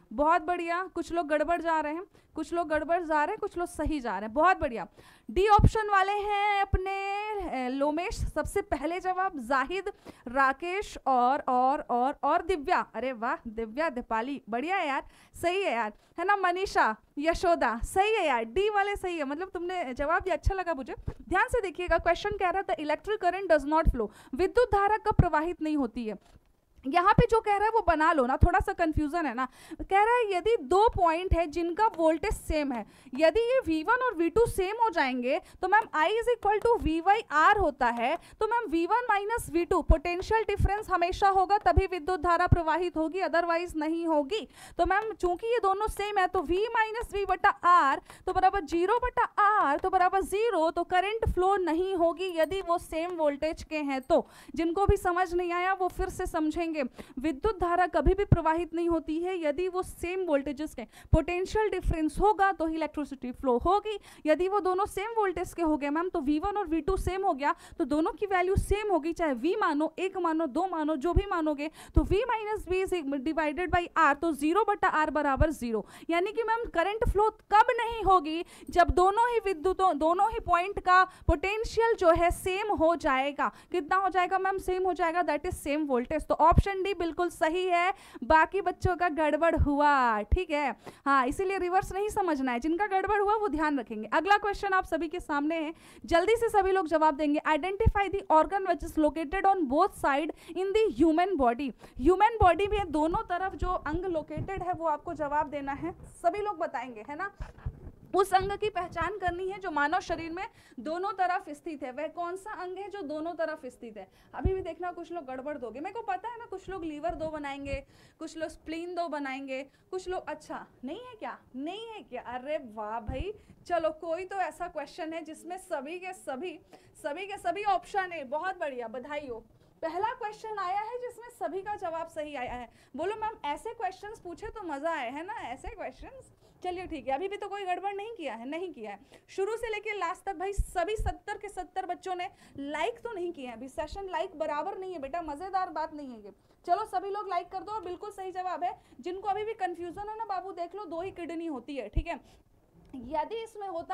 बहुत बढ़िया, कुछ लोग गड़बड़ जा रहे हैं, कुछ लोग गड़बड़ जा रहे हैं, कुछ लोग सही जा रहे हैं, बहुत बढ़िया। डी ऑप्शन वाले हैं अपने लोमेश, सबसे पहले जवाब जाहिद, राकेश और और और और दिव्या, अरे वाह दिव्या, दीपाली, बढ़िया है यार, सही है यार, है ना, मनीषा, यशोदा, सही है यार, डी वाले सही है, मतलब तुमने जवाब दिया, अच्छा लगा मुझे। ध्यान से देखिएगा, क्वेश्चन कह रहा था electric current does not flow, विद्युत धारा कब प्रवाहित नहीं होती है। यहाँ पे जो कह रहा है वो बना लो ना, थोड़ा सा कंफ्यूजन है ना। कह रहा है यदि दो पॉइंट है जिनका वोल्टेज सेम है, यदि ये वी वन और वी टू सेम हो जाएंगे तो ma'am I is equal to v by r होता है, तो ma'am v one minus v two, potential difference हमेशा होगा तभी विद्युत धारा प्रवाहित होगी, अदरवाइज नहीं होगी। तो मैम चूंकि ये दोनों सेम है तो V माइनस वी बटा आर तो बराबर जीरो बटा आर तो बराबर जीरो, तो करंट फ्लो नहीं होगी यदि वो सेम वोल्टेज के हैं। तो जिनको भी समझ नहीं आया वो फिर से समझेंगे, विद्युत धारा कभी भी प्रवाहित नहीं होती है यदि वो सेम वोल्टेजेस के, पोटेंशियल डिफरेंस होगा तो इलेक्ट्रिसिटी फ्लो होगी। यदि वो दोनों सेम वोल्टेज के हो गए मैम तो वी वन और वी टू सेम हो गया, तो दोनों की वैल्यू सेम होगी, चाहे V मानो, एक मानो, दो मानो, जो भी मानोगे, तो V minus v divided by r, तो जीरो बटा आर बराबर जीरो। यानी कि मैम करंट फ्लो कब नहीं होगी, जब दोनों ही विद्युतों, दोनों ही पॉइंट का पोटेंशियल जो है सेम हो जाएगा। कितना हो जाएगा मैम, सेम हो जाएगा, दैट इज सेम वोल्टेज। तो ऑप्शन डी बिल्कुल सही है, बाकी बच्चों का गड़बड़ हुआ, ठीक है, हाँ, इसीलिए रिवर्स नहीं समझना है, जिनका गड़बड़ हुआ वो ध्यान रखेंगे। अगला क्वेश्चन आप सभी के सामने है, जल्दी से सभी लोग जवाब देंगे। Identify the organ which is located on both side in the human body. Human body में दोनों तरफ जो अंग लोकेटेड है वो आपको जवाब देना है, सभी लोग बताएंगे, है ना। उस अंग की पहचान करनी है जो मानव शरीर में दोनों तरफ स्थित है, वह कौन सा अंग है जो दोनों तरफ स्थित है। अभी भी देखना कुछ लोग गड़बड़ दोगे, मेरे को पता है ना, कुछ लोग लीवर दो बनाएंगे, कुछ लोग स्प्लीन दो बनाएंगे, कुछ लोग, अच्छा नहीं है क्या, नहीं है क्या, अरे वाह भाई, चलो कोई तो ऐसा क्वेश्चन है जिसमें सभी के सभी सभी के सभी ऑप्शन है, बहुत बढ़िया, बधाई हो। पहला क्वेश्चन आया है जिसमें सभी का जवाब सही आया है। बोलो मैम ऐसे क्वेश्चंस पूछे तो मजा आए, है ना, ऐसे क्वेश्चंस। चलिए ठीक है, अभी भी तो कोई गड़बड़ नहीं किया है, नहीं किया है, शुरू से लेके लास्ट तक भाई सभी सत्तर के सत्तर बच्चों ने लाइक तो नहीं किया है, अभी सेशन लाइक बराबर नहीं है बेटा, मजेदार बात नहीं है ये। चलो सभी लोग लाइक कर दो, और बिल्कुल सही जवाब है। जिनको अभी भी कंफ्यूजन है ना बाबू, देख लो, दो ही किडनी होती है, ठीक है, यदि इसमें होता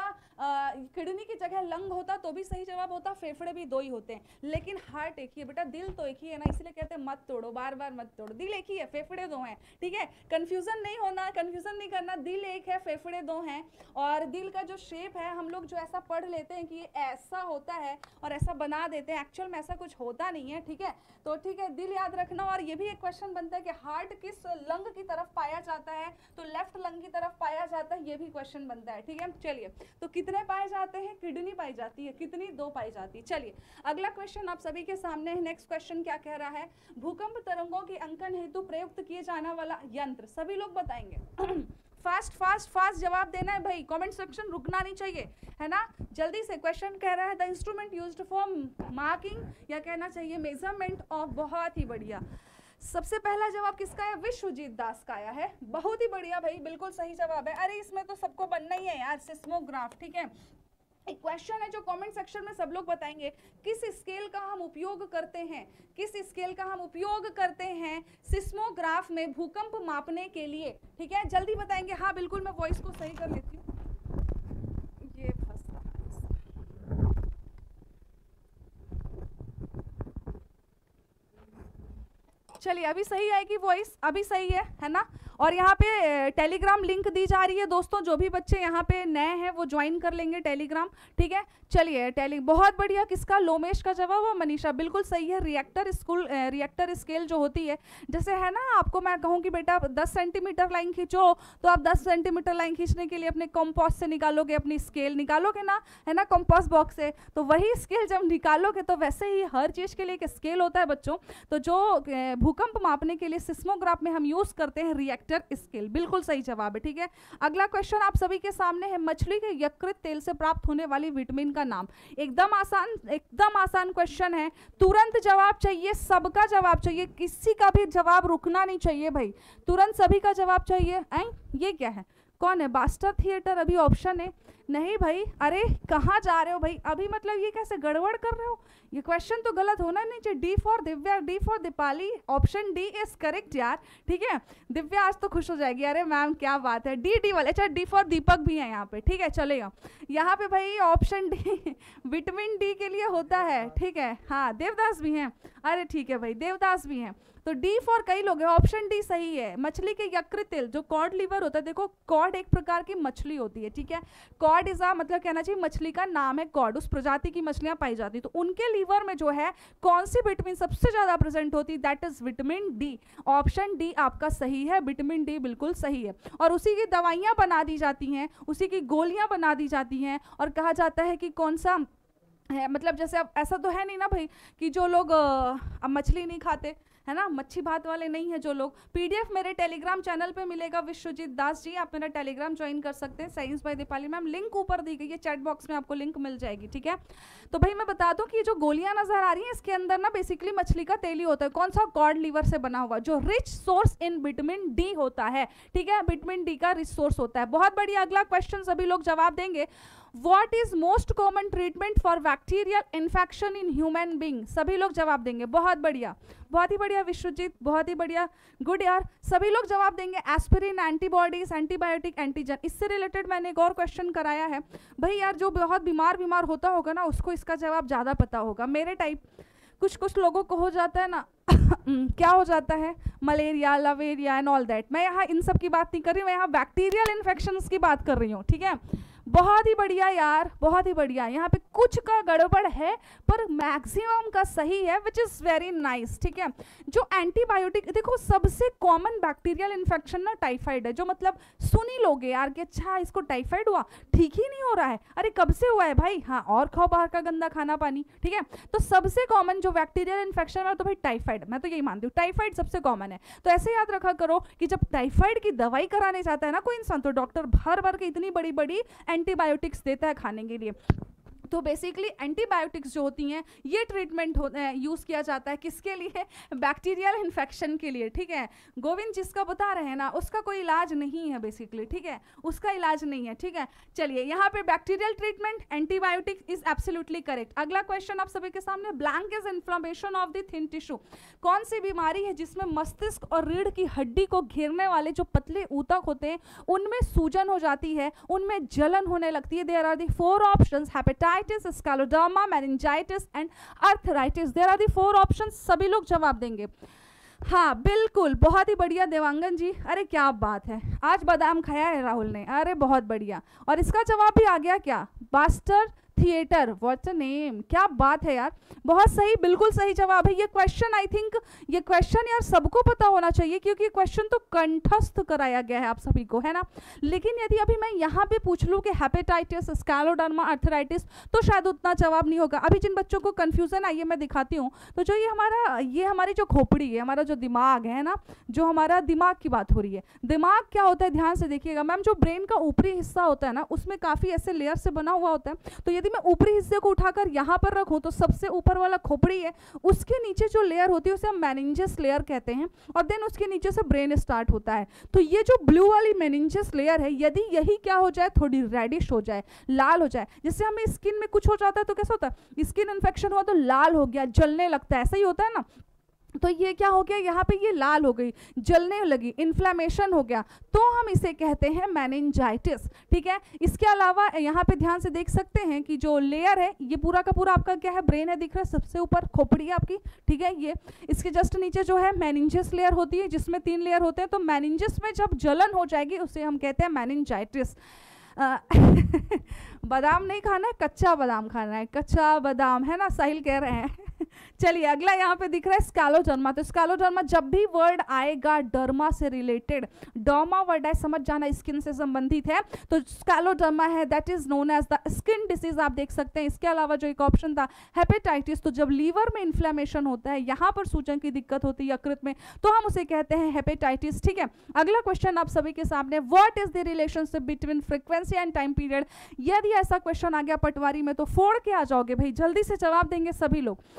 किडनी की जगह लंग होता तो भी सही जवाब होता, फेफड़े भी दो ही होते हैं, लेकिन हार्ट एक ही है बेटा, दिल तो एक ही है ना, इसलिए कहते हैं मत तोड़ो, बार बार मत तोड़ो, दिल एक ही है, फेफड़े दो हैं, ठीक है, कंफ्यूजन नहीं होना, कंफ्यूजन नहीं करना, दिल एक है, फेफड़े दो हैं। और दिल का जो शेप है हम लोग जो ऐसा पढ़ लेते हैं कि ये ऐसा होता है और ऐसा बना देते हैं, एक्चुअल में ऐसा कुछ होता नहीं है, ठीक है, तो ठीक है, दिल याद रखना। और ये भी एक क्वेश्चन बनता है कि हार्ट किस लंग की तरफ पाया जाता है, तो लेफ्ट लंग की तरफ पाया जाता है, ये भी क्वेश्चन बनता है, ठीक है। चलिए, तो कितने पाए जाते हैं, किडनी पाई जाती है, कितनी, दो पाई जाती है। चलिए अगला क्वेश्चन आप सभी के सामने है। नेक्स्ट क्वेश्चन क्या कह रहा है, भूकंप तरंगों के अंकन हेतु प्रयुक्त किए जाने वाला यंत्र, सभी लोग बताएंगे। फास्ट फास्ट फास्ट जवाब देना है भाई, कमेंट सेक्शन रुकना नहीं चाहिए, है ना, जल्दी से। क्वेश्चन कह रहा है the instrument used for marking, या कहना चाहिए मेजरमेंट ऑफ, बहुत ही बढ़िया। सबसे पहला जवाब किसका है, विश्वजीत दास का आया है, बहुत ही बढ़िया भाई, बिल्कुल सही जवाब है। अरे इसमें तो सबको बनना ही है यार, सिस्मोग्राफ, ठीक है। एक क्वेश्चन है जो कमेंट सेक्शन में सब लोग बताएंगे, किस स्केल का हम उपयोग करते हैं, किस स्केल का हम उपयोग करते हैं सिस्मोग्राफ में भूकंप मापने के लिए, ठीक है, जल्दी बताएंगे। हाँ बिल्कुल, मैं वॉइस को सही कर लेती हूँ, ये फंस रहा है। चलिए अभी सही आएगी वॉइस, अभी सही है, है ना। और यहाँ पे टेलीग्राम लिंक दी जा रही है दोस्तों, जो भी बच्चे यहाँ पे नए हैं वो ज्वाइन कर लेंगे टेलीग्राम, ठीक है। चलिए टेली, बहुत बढ़िया, किसका, लोमेश का जवाब और मनीषा बिल्कुल सही है। रिएक्टर स्कूल रिएक्टर स्केल जो होती है, जैसे है ना, आपको मैं कहूँ कि बेटा दस सेंटीमीटर लाइन खींचो, तो आप दस सेंटीमीटर लाइन खींचने के लिए अपने कॉम्पास से निकालोगे, अपनी स्केल निकालोगे ना, है ना, कॉम्पास बॉक्स से, तो वही स्केल जब निकालोगे तो वैसे ही हर चीज़ के लिए एक स्केल होता है बच्चों। तो जो भूकंप मापने के लिए सिस्मोग्राफ में हम यूज़ करते हैं रिएक्टर स्केल, बिल्कुल सही जवाब है, ठीक है। अगला क्वेश्चन आप सभी के सामने है, मछली के यकृत तेल से प्राप्त होने वाली विटामिन का नाम। एकदम आसान, एकदम आसान क्वेश्चन है, तुरंत जवाब चाहिए, सबका जवाब चाहिए, किसी का भी जवाब रुकना नहीं चाहिए भाई, तुरंत सभी का जवाब चाहिए। ऐ ये क्या है, कौन है, बास्टर थिएटर अभी ऑप्शन है, नहीं भाई, अरे कहाँ जा रहे हो भाई अभी, मतलब ये कैसे गड़बड़ कर रहे हो, ये क्वेश्चन तो गलत होना नहीं चाहिए। D for Divya, D for Deepali, option D is correct यार, ठीक है। दिव्या आज तो खुश हो जाएगी, अरे मैम क्या बात है, डी डी वाले, अच्छा डी फॉर दीपक भी है यहाँ पे, ठीक है चलेगा। यहाँ पे भाई ऑप्शन डी विटामिन डी के लिए होता है, ठीक है। हाँ देवदास भी हैं, अरे ठीक है भाई देवदास भी हैं, तो डी फॉर कई लोग हैं, ऑप्शन डी सही है। मछली के यकृत तेल जो कॉड लीवर होता है, देखो कॉड एक प्रकार की मछली होती है, ठीक है। कॉड इज आ मतलब कहना चाहिए मछली का नाम है कॉड, उस प्रजाति की मछलियां पाई जाती है, तो उनके लीवर में जो है कौन सी विटामिन सबसे ज्यादा प्रेजेंट होती है, that is vitamin D. Option D आपका सही है, विटामिन डी बिल्कुल सही है। और उसी की दवाइयां बना दी जाती हैं, उसी की गोलियां बना दी जाती हैं, और कहा जाता है कि कौन सा है, मतलब जैसे अब ऐसा तो है नहीं ना भाई कि जो लोग अब मछली नहीं खाते है ना, मच्छी भात वाले नहीं है जो लोग। पीडीएफ मेरे टेलीग्राम चैनल पे मिलेगा, विश्वजीत दास जी आप मेरा टेलीग्राम ज्वाइन कर सकते हैं, science by Deepali ma'am, link ऊपर दी गई है, चैट बॉक्स में आपको लिंक मिल जाएगी, ठीक है। तो भाई मैं बता दूं कि ये जो गोलियां नजर आ रही हैं इसके अंदर ना बेसिकली मछली का तेल ही होता है, कौन सा, कॉड लीवर से बना हुआ, जो rich source in vitamin D होता है, ठीक है, विटामिन डी का रिच सोर्स होता है। बहुत बढ़िया, अगला क्वेश्चन सभी लोग जवाब देंगे। What is most common treatment for bacterial infection in human being? सभी लोग जवाब देंगे, बहुत बढ़िया, बहुत ही बढ़िया विश्वजीत, बहुत ही बढ़िया, गुड यार, सभी लोग जवाब देंगे। एस्पिरिन, एंटीबॉडीज, एंटीबायोटिक, एंटीजन, इससे रिलेटेड मैंने एक और क्वेश्चन कराया है भाई यार, जो बहुत बीमार बीमार होता होगा ना उसको इसका जवाब ज़्यादा पता होगा, मेरे टाइप कुछ कुछ लोगों को हो जाता है ना क्या हो जाता है, मलेरिया, लवेरिया एंड ऑल दैट। मैं यहाँ इन सब की बात नहीं कर रही, मैं यहाँ बैक्टीरियल इन्फेक्शंस की बात कर रही हूँ, ठीक है। बहुत ही बढ़िया यार, बहुत ही बढ़िया, यहाँ पे कुछ का गड़बड़ है पर मैक्सिमम का सही है, विच इज़ वेरी नाइस, ठीक है। जो एंटीबायोटिक, देखो सबसे कॉमन बैक्टीरियल इन्फेक्शन ना टाइफाइड है, जो मतलब सुन ही लोगे यार कि अच्छा इसको टाइफाइड हुआ, ठीक ही नहीं हो रहा है, अरे कब से हुआ है भाई, हाँ और खाओ बाहर का गंदा खाना पानी, ठीक है। तो सबसे कॉमन जो बैक्टीरियल इन्फेक्शन है तो भाई टाइफाइड, मैं तो यही मानती हूँ टाइफाइड सबसे कॉमन है। तो ऐसे याद रखा करो कि जब टाइफाइड की दवाई कराने जाता है ना कोई इंसान, तो डॉक्टर भर भर के इतनी बड़ी बड़ी एंटीबायोटिक्स देता है खाने के लिए। तो बेसिकली एंटीबायोटिक्स जो होती हैं ये ट्रीटमेंट हो यूज़ किया जाता है किसके लिए, बैक्टीरियल इन्फेक्शन के लिए, ठीक है। गोविंद जिसका बता रहे हैं ना उसका कोई इलाज नहीं है बेसिकली, ठीक है, उसका इलाज नहीं है, ठीक है। चलिए यहाँ पे bacterial treatment, antibiotic is absolutely correct. अगला क्वेश्चन आप सभी के सामने, blank is inflammation of the thin tissue, कौन सी बीमारी है जिसमें मस्तिष्क और रीढ़ की हड्डी को घेरने वाले जो पतले ऊतक होते हैं उनमें सूजन हो जाती है, उनमें जलन होने लगती है। There are the four options, hepatitis, scleroderma, meningitis and arthritis, there are the four options, सभी लोग जवाब देंगे। हाँ बिल्कुल, बहुत ही बढ़िया देवांगन जी, अरे क्या बात है, आज बादाम खाया है राहुल ने, अरे बहुत बढ़िया। और इसका जवाब भी आ गया क्या, बास्टर थिएटर, व्हाट्स अ नेम, क्या बात है यार, बहुत सही, बिल्कुल सही जवाब है। ये क्वेश्चन आई थिंक ये क्वेश्चन यार सबको पता होना चाहिए क्योंकि ये क्वेश्चन तो कंठस्थ कराया गया है आप सभी को, है ना। लेकिन यदि अभी मैं यहाँ पे पूछ लूँ कि हेपेटाइटिस, स्क्लेरोडर्मा, आर्थराइटिस, तो शायद उतना जवाब नहीं होगा। अभी जिन बच्चों को कन्फ्यूजन आई है मैं दिखाती हूँ। तो जो ये हमारा ये हमारी जो खोपड़ी है, हमारा जो दिमाग है ना, जो हमारा दिमाग की बात हो रही है, दिमाग क्या होता है ध्यान से देखिएगा मैम, जो ब्रेन का ऊपरी हिस्सा होता है ना उसमें काफ़ी ऐसे लेयर से बना हुआ होता है। तो यदि मैं ऊपरी हिस्से को उठाकर यहाँ पर रखूँ तो सबसे ऊपर वाला खोपड़ी है, उसके नीचे जो लेयर होती है उसे हम मेनिंजस लेयर कहते हैं, और देन उसके नीचे से ब्रेन स्टार्ट होता है। तो ये जो ब्लू वाली मेनिंजस लेयर है, यदि यही क्या हो जाए, थोड़ी रेडिश हो जाए, लाल हो जाए, जैसे हमें स्किन में कुछ हो जाता है तो कैसा होता है, स्किन इन्फेक्शन हुआ तो लाल हो गया, जलने लगता है, ऐसा ही होता है ना। तो ये क्या हो गया, यहाँ पे ये लाल हो गई, जलने लगी, इन्फ्लेमेशन हो गया, तो हम इसे कहते हैं मेनिंजाइटिस, ठीक है। इसके अलावा यहाँ पे ध्यान से देख सकते हैं कि जो लेयर है ये पूरा का पूरा आपका क्या है, ब्रेन है, दिख रहा है, सबसे ऊपर खोपड़ी है आपकी, ठीक है। ये इसके जस्ट नीचे जो है मेनिंजस लेयर होती है जिसमें तीन लेयर होते हैं। तो मेनिंजस में जब जलन हो जाएगी उसे हम कहते हैं मेनिंजाइटिस। बादाम नहीं खाना है, कच्चा बादाम खाना है, कच्चा बादाम, है ना, साहिल कह रहे हैं। चलिए अगला यहाँ पे दिख रहा है स्क्लेरोडर्मा। तो स्क्लेरोडर्मा जब भी वर्ड आएगा डर्मा से रिलेटेड, डर्मा वर्ड है, समझ जाना स्किन से संबंधित है, तो स्क्लेरोडर्मा है, that is known as the skin disease, आप देख सकते हैं। इसके अलावा जो एक ऑप्शन था हेपेटाइटिस, तो जब लीवर में इन्फ्लेमेशन होता है, यहाँ पर सूजन की दिक्कत होती है यकृत में, तो हम उसे कहते हैं हेपेटाइटिस, ठीक है। अगला क्वेश्चन आप सभी के सामने, what is the relationship between frequency and time period. यदि ऐसा क्वेश्चन आ गया पटवारी में तो फोड़ के आ जाओगे भाई, जल्दी से जवाब देंगे सभी लोग, बिल्कुल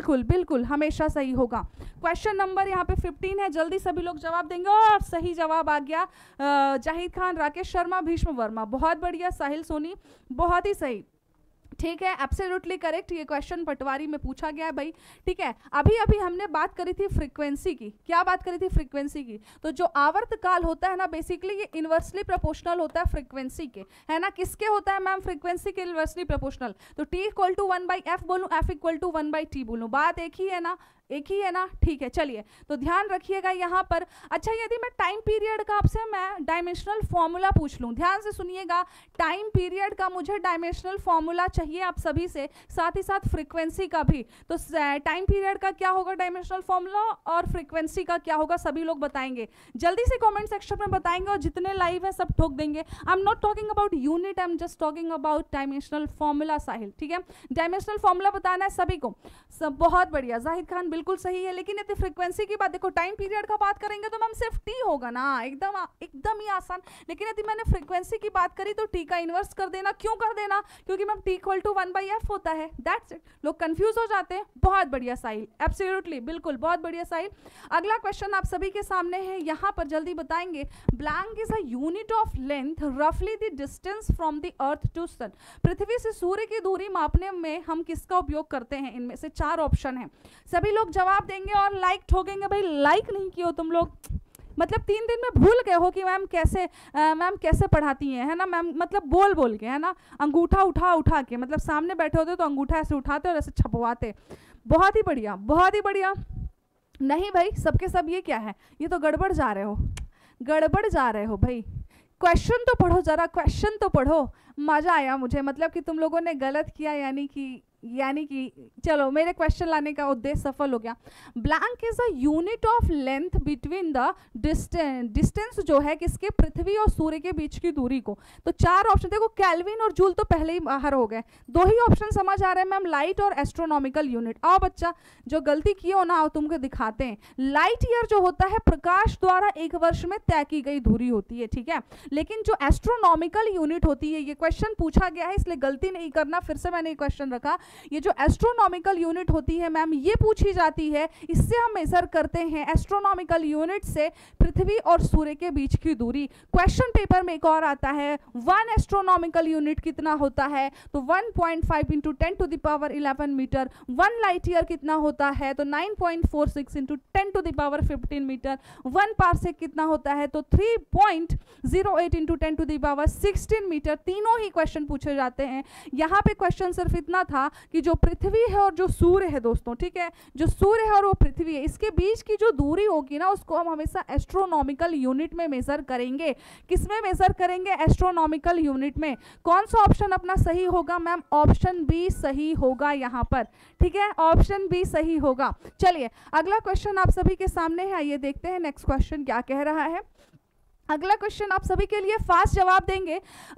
बिल्कुल बिल्कुल हमेशा सही होगा। क्वेश्चन नंबर यहाँ पे फिफ्टीन है, जल्दी सभी लोग जवाब देंगे और सही जवाब आ गया जाहिद खान, राकेश शर्मा, भीष्म वर्मा, बहुत बढ़िया। साहिल सोनी, बहुत ही सही, ठीक है, एब्सोल्युटली करेक्ट। ये क्वेश्चन पटवारी में पूछा गया है भाई, ठीक है। अभी अभी हमने बात करी थी फ्रीक्वेंसी की, क्या बात करी थी? फ्रीक्वेंसी की। तो जो आवर्त काल होता है ना, बेसिकली ये इनवर्सली प्रोपोर्शनल होता है फ्रीक्वेंसी के, है ना। किसके होता है मैम? फ्रीक्वेंसी के इनवर्सली प्रोपोर्शनल। तो T equal to one by F बोलूँ, F equal to one by T बोलूँ, बात एक ही है ना, एक ही है ना, ठीक है। चलिए तो ध्यान रखिएगा यहाँ पर। अच्छा, यदि मैं टाइम पीरियड का आपसे मैं डायमेंशनल फॉर्मूला पूछ लूँ, ध्यान से सुनिएगा, टाइम पीरियड का मुझे डायमेंशनल फॉर्मूला चाहिए आप सभी से, साथ ही साथ फ्रीक्वेंसी का भी। तो टाइम पीरियड का क्या होगा डायमेंशनल फॉर्मूला, और फ्रीक्वेंसी का क्या होगा, सभी लोग बताएंगे, जल्दी से कॉमेंट सेक्शन में बताएंगे, और जितने लाइव है सब ठोक देंगे। I am not talking about unit, I am just talking about dimensional formula. Sahil, ठीक है, डायमेंशनल फॉर्मूला बताना है सभी को, सब बहुत बढ़िया। जाहिद खान बिल्कुल सही है, लेकिन यदि फ्रीक्वेंसी की बात, देखो टाइम पीरियड का बात करेंगे तो मैम सिर्फ टी होगा ना, एकदम एकदम ही आसान। लेकिन यदि मैंने फ्रीक्वेंसी की बात करी तो टी का इनवर्स कर देना, क्यों कर देना? क्योंकि ma'am T equal to one by F होता है, दैट्स इट। लोग कंफ्यूज हो जाते हैं, बहुत बढ़िया साहिल, एब्सोल्युटली बिल्कुल, बहुत बढ़िया साहिल। अगला क्वेश्चन आप सभी के सामने है, यहाँ पर जल्दी बताएंगे। Blank is a unit of length रफली the distance from the earth to sun. पृथ्वी से सूर्य की दूरी मापने में हम किसका उपयोग करते हैं? इनमें से चार ऑप्शन है, सभी लोग जवाब देंगे और लाइक ठोकेंगे। भाई लाइक नहीं किए हो तुम लोग, मतलब तीन दिन में भूल गए हो कि मैम कैसे मैम कैसे पढ़ाती हैं, है ना मैम, मतलब बोल बोल के, है ना, अंगूठा उठा उठा के, मतलब सामने बैठे होते तो अंगूठा ऐसे उठाते और ऐसे छपवाते। बहुत ही बढ़िया, बहुत ही बढ़िया। नहीं भाई, सबके सब ये क्या है, ये तो गड़बड़ जा रहे हो, गड़बड़ जा रहे हो भाई। क्वेश्चन तो पढ़ो जरा, क्वेश्चन तो पढ़ो। मजा आया मुझे, मतलब कि तुम लोगों ने गलत किया, यानी कि यानी कि चलो मेरे क्वेश्चन लाने का उद्देश्य सफल हो गया। Blank is a unit of length between the distance, distance जो है किसके? पृथ्वी और सूर्य के बीच की दूरी को। तो चार ऑप्शन देखो, केल्विन और जूल तो पहले ही बाहर हो गए, दो ही ऑप्शन समझ आ रहे हैं मैम, लाइट और एस्ट्रोनॉमिकल यूनिट। आओ बच्चा, जो गलती की हो ना, आओ तुमको दिखाते हैं। लाइट ईयर जो होता है प्रकाश द्वारा एक वर्ष में तय की गई दूरी होती है, ठीक है। लेकिन जो एस्ट्रोनॉमिकल यूनिट होती है, ये क्वेश्चन पूछा गया है इसलिए गलती नहीं करना, फिर से मैंने क्वेश्चन रखा। ये जो एस्ट्रोनॉमिकल यूनिट होती है मैम, ये पूछी जाती है, इससे हम मेजर करते हैं एस्ट्रोनॉमिकल यूनिट से पृथ्वी और सूर्य के बीच की दूरी। क्वेश्चन पेपर में एक और आता है, वन एस्ट्रोनॉमिकल यूनिट कितना होता है? तो one point five into ten to the power eleven metre. One light year कितना होता है? तो nine point four six into ten to the power fifteen metre. One parsec कितना होता है? तो three point zero eight into ten to the power sixteen metre. तीनों ही क्वेश्चन पूछे जाते हैं। यहाँ पे क्वेश्चन सिर्फ इतना था कि जो पृथ्वी है और जो सूर्य है दोस्तों, ठीक है, जो सूर्य है और वो पृथ्वी है, इसके बीच की जो दूरी होगी ना, उसको हम हमेशा एस्ट्रोनॉमिकल यूनिट में मेजर करेंगे। किसमें मेजर करेंगे? एस्ट्रोनॉमिकल यूनिट में। कौन सा ऑप्शन अपना सही होगा मैम? ऑप्शन बी सही होगा यहाँ पर, ठीक है, ऑप्शन बी सही होगा। चलिए अगला क्वेश्चन आप सभी के सामने है, आइए देखते हैं नेक्स्ट क्वेश्चन क्या कह रहा है। अगला क्वेश्चन आप सभी के लिए फास्ट जवाब देंगे।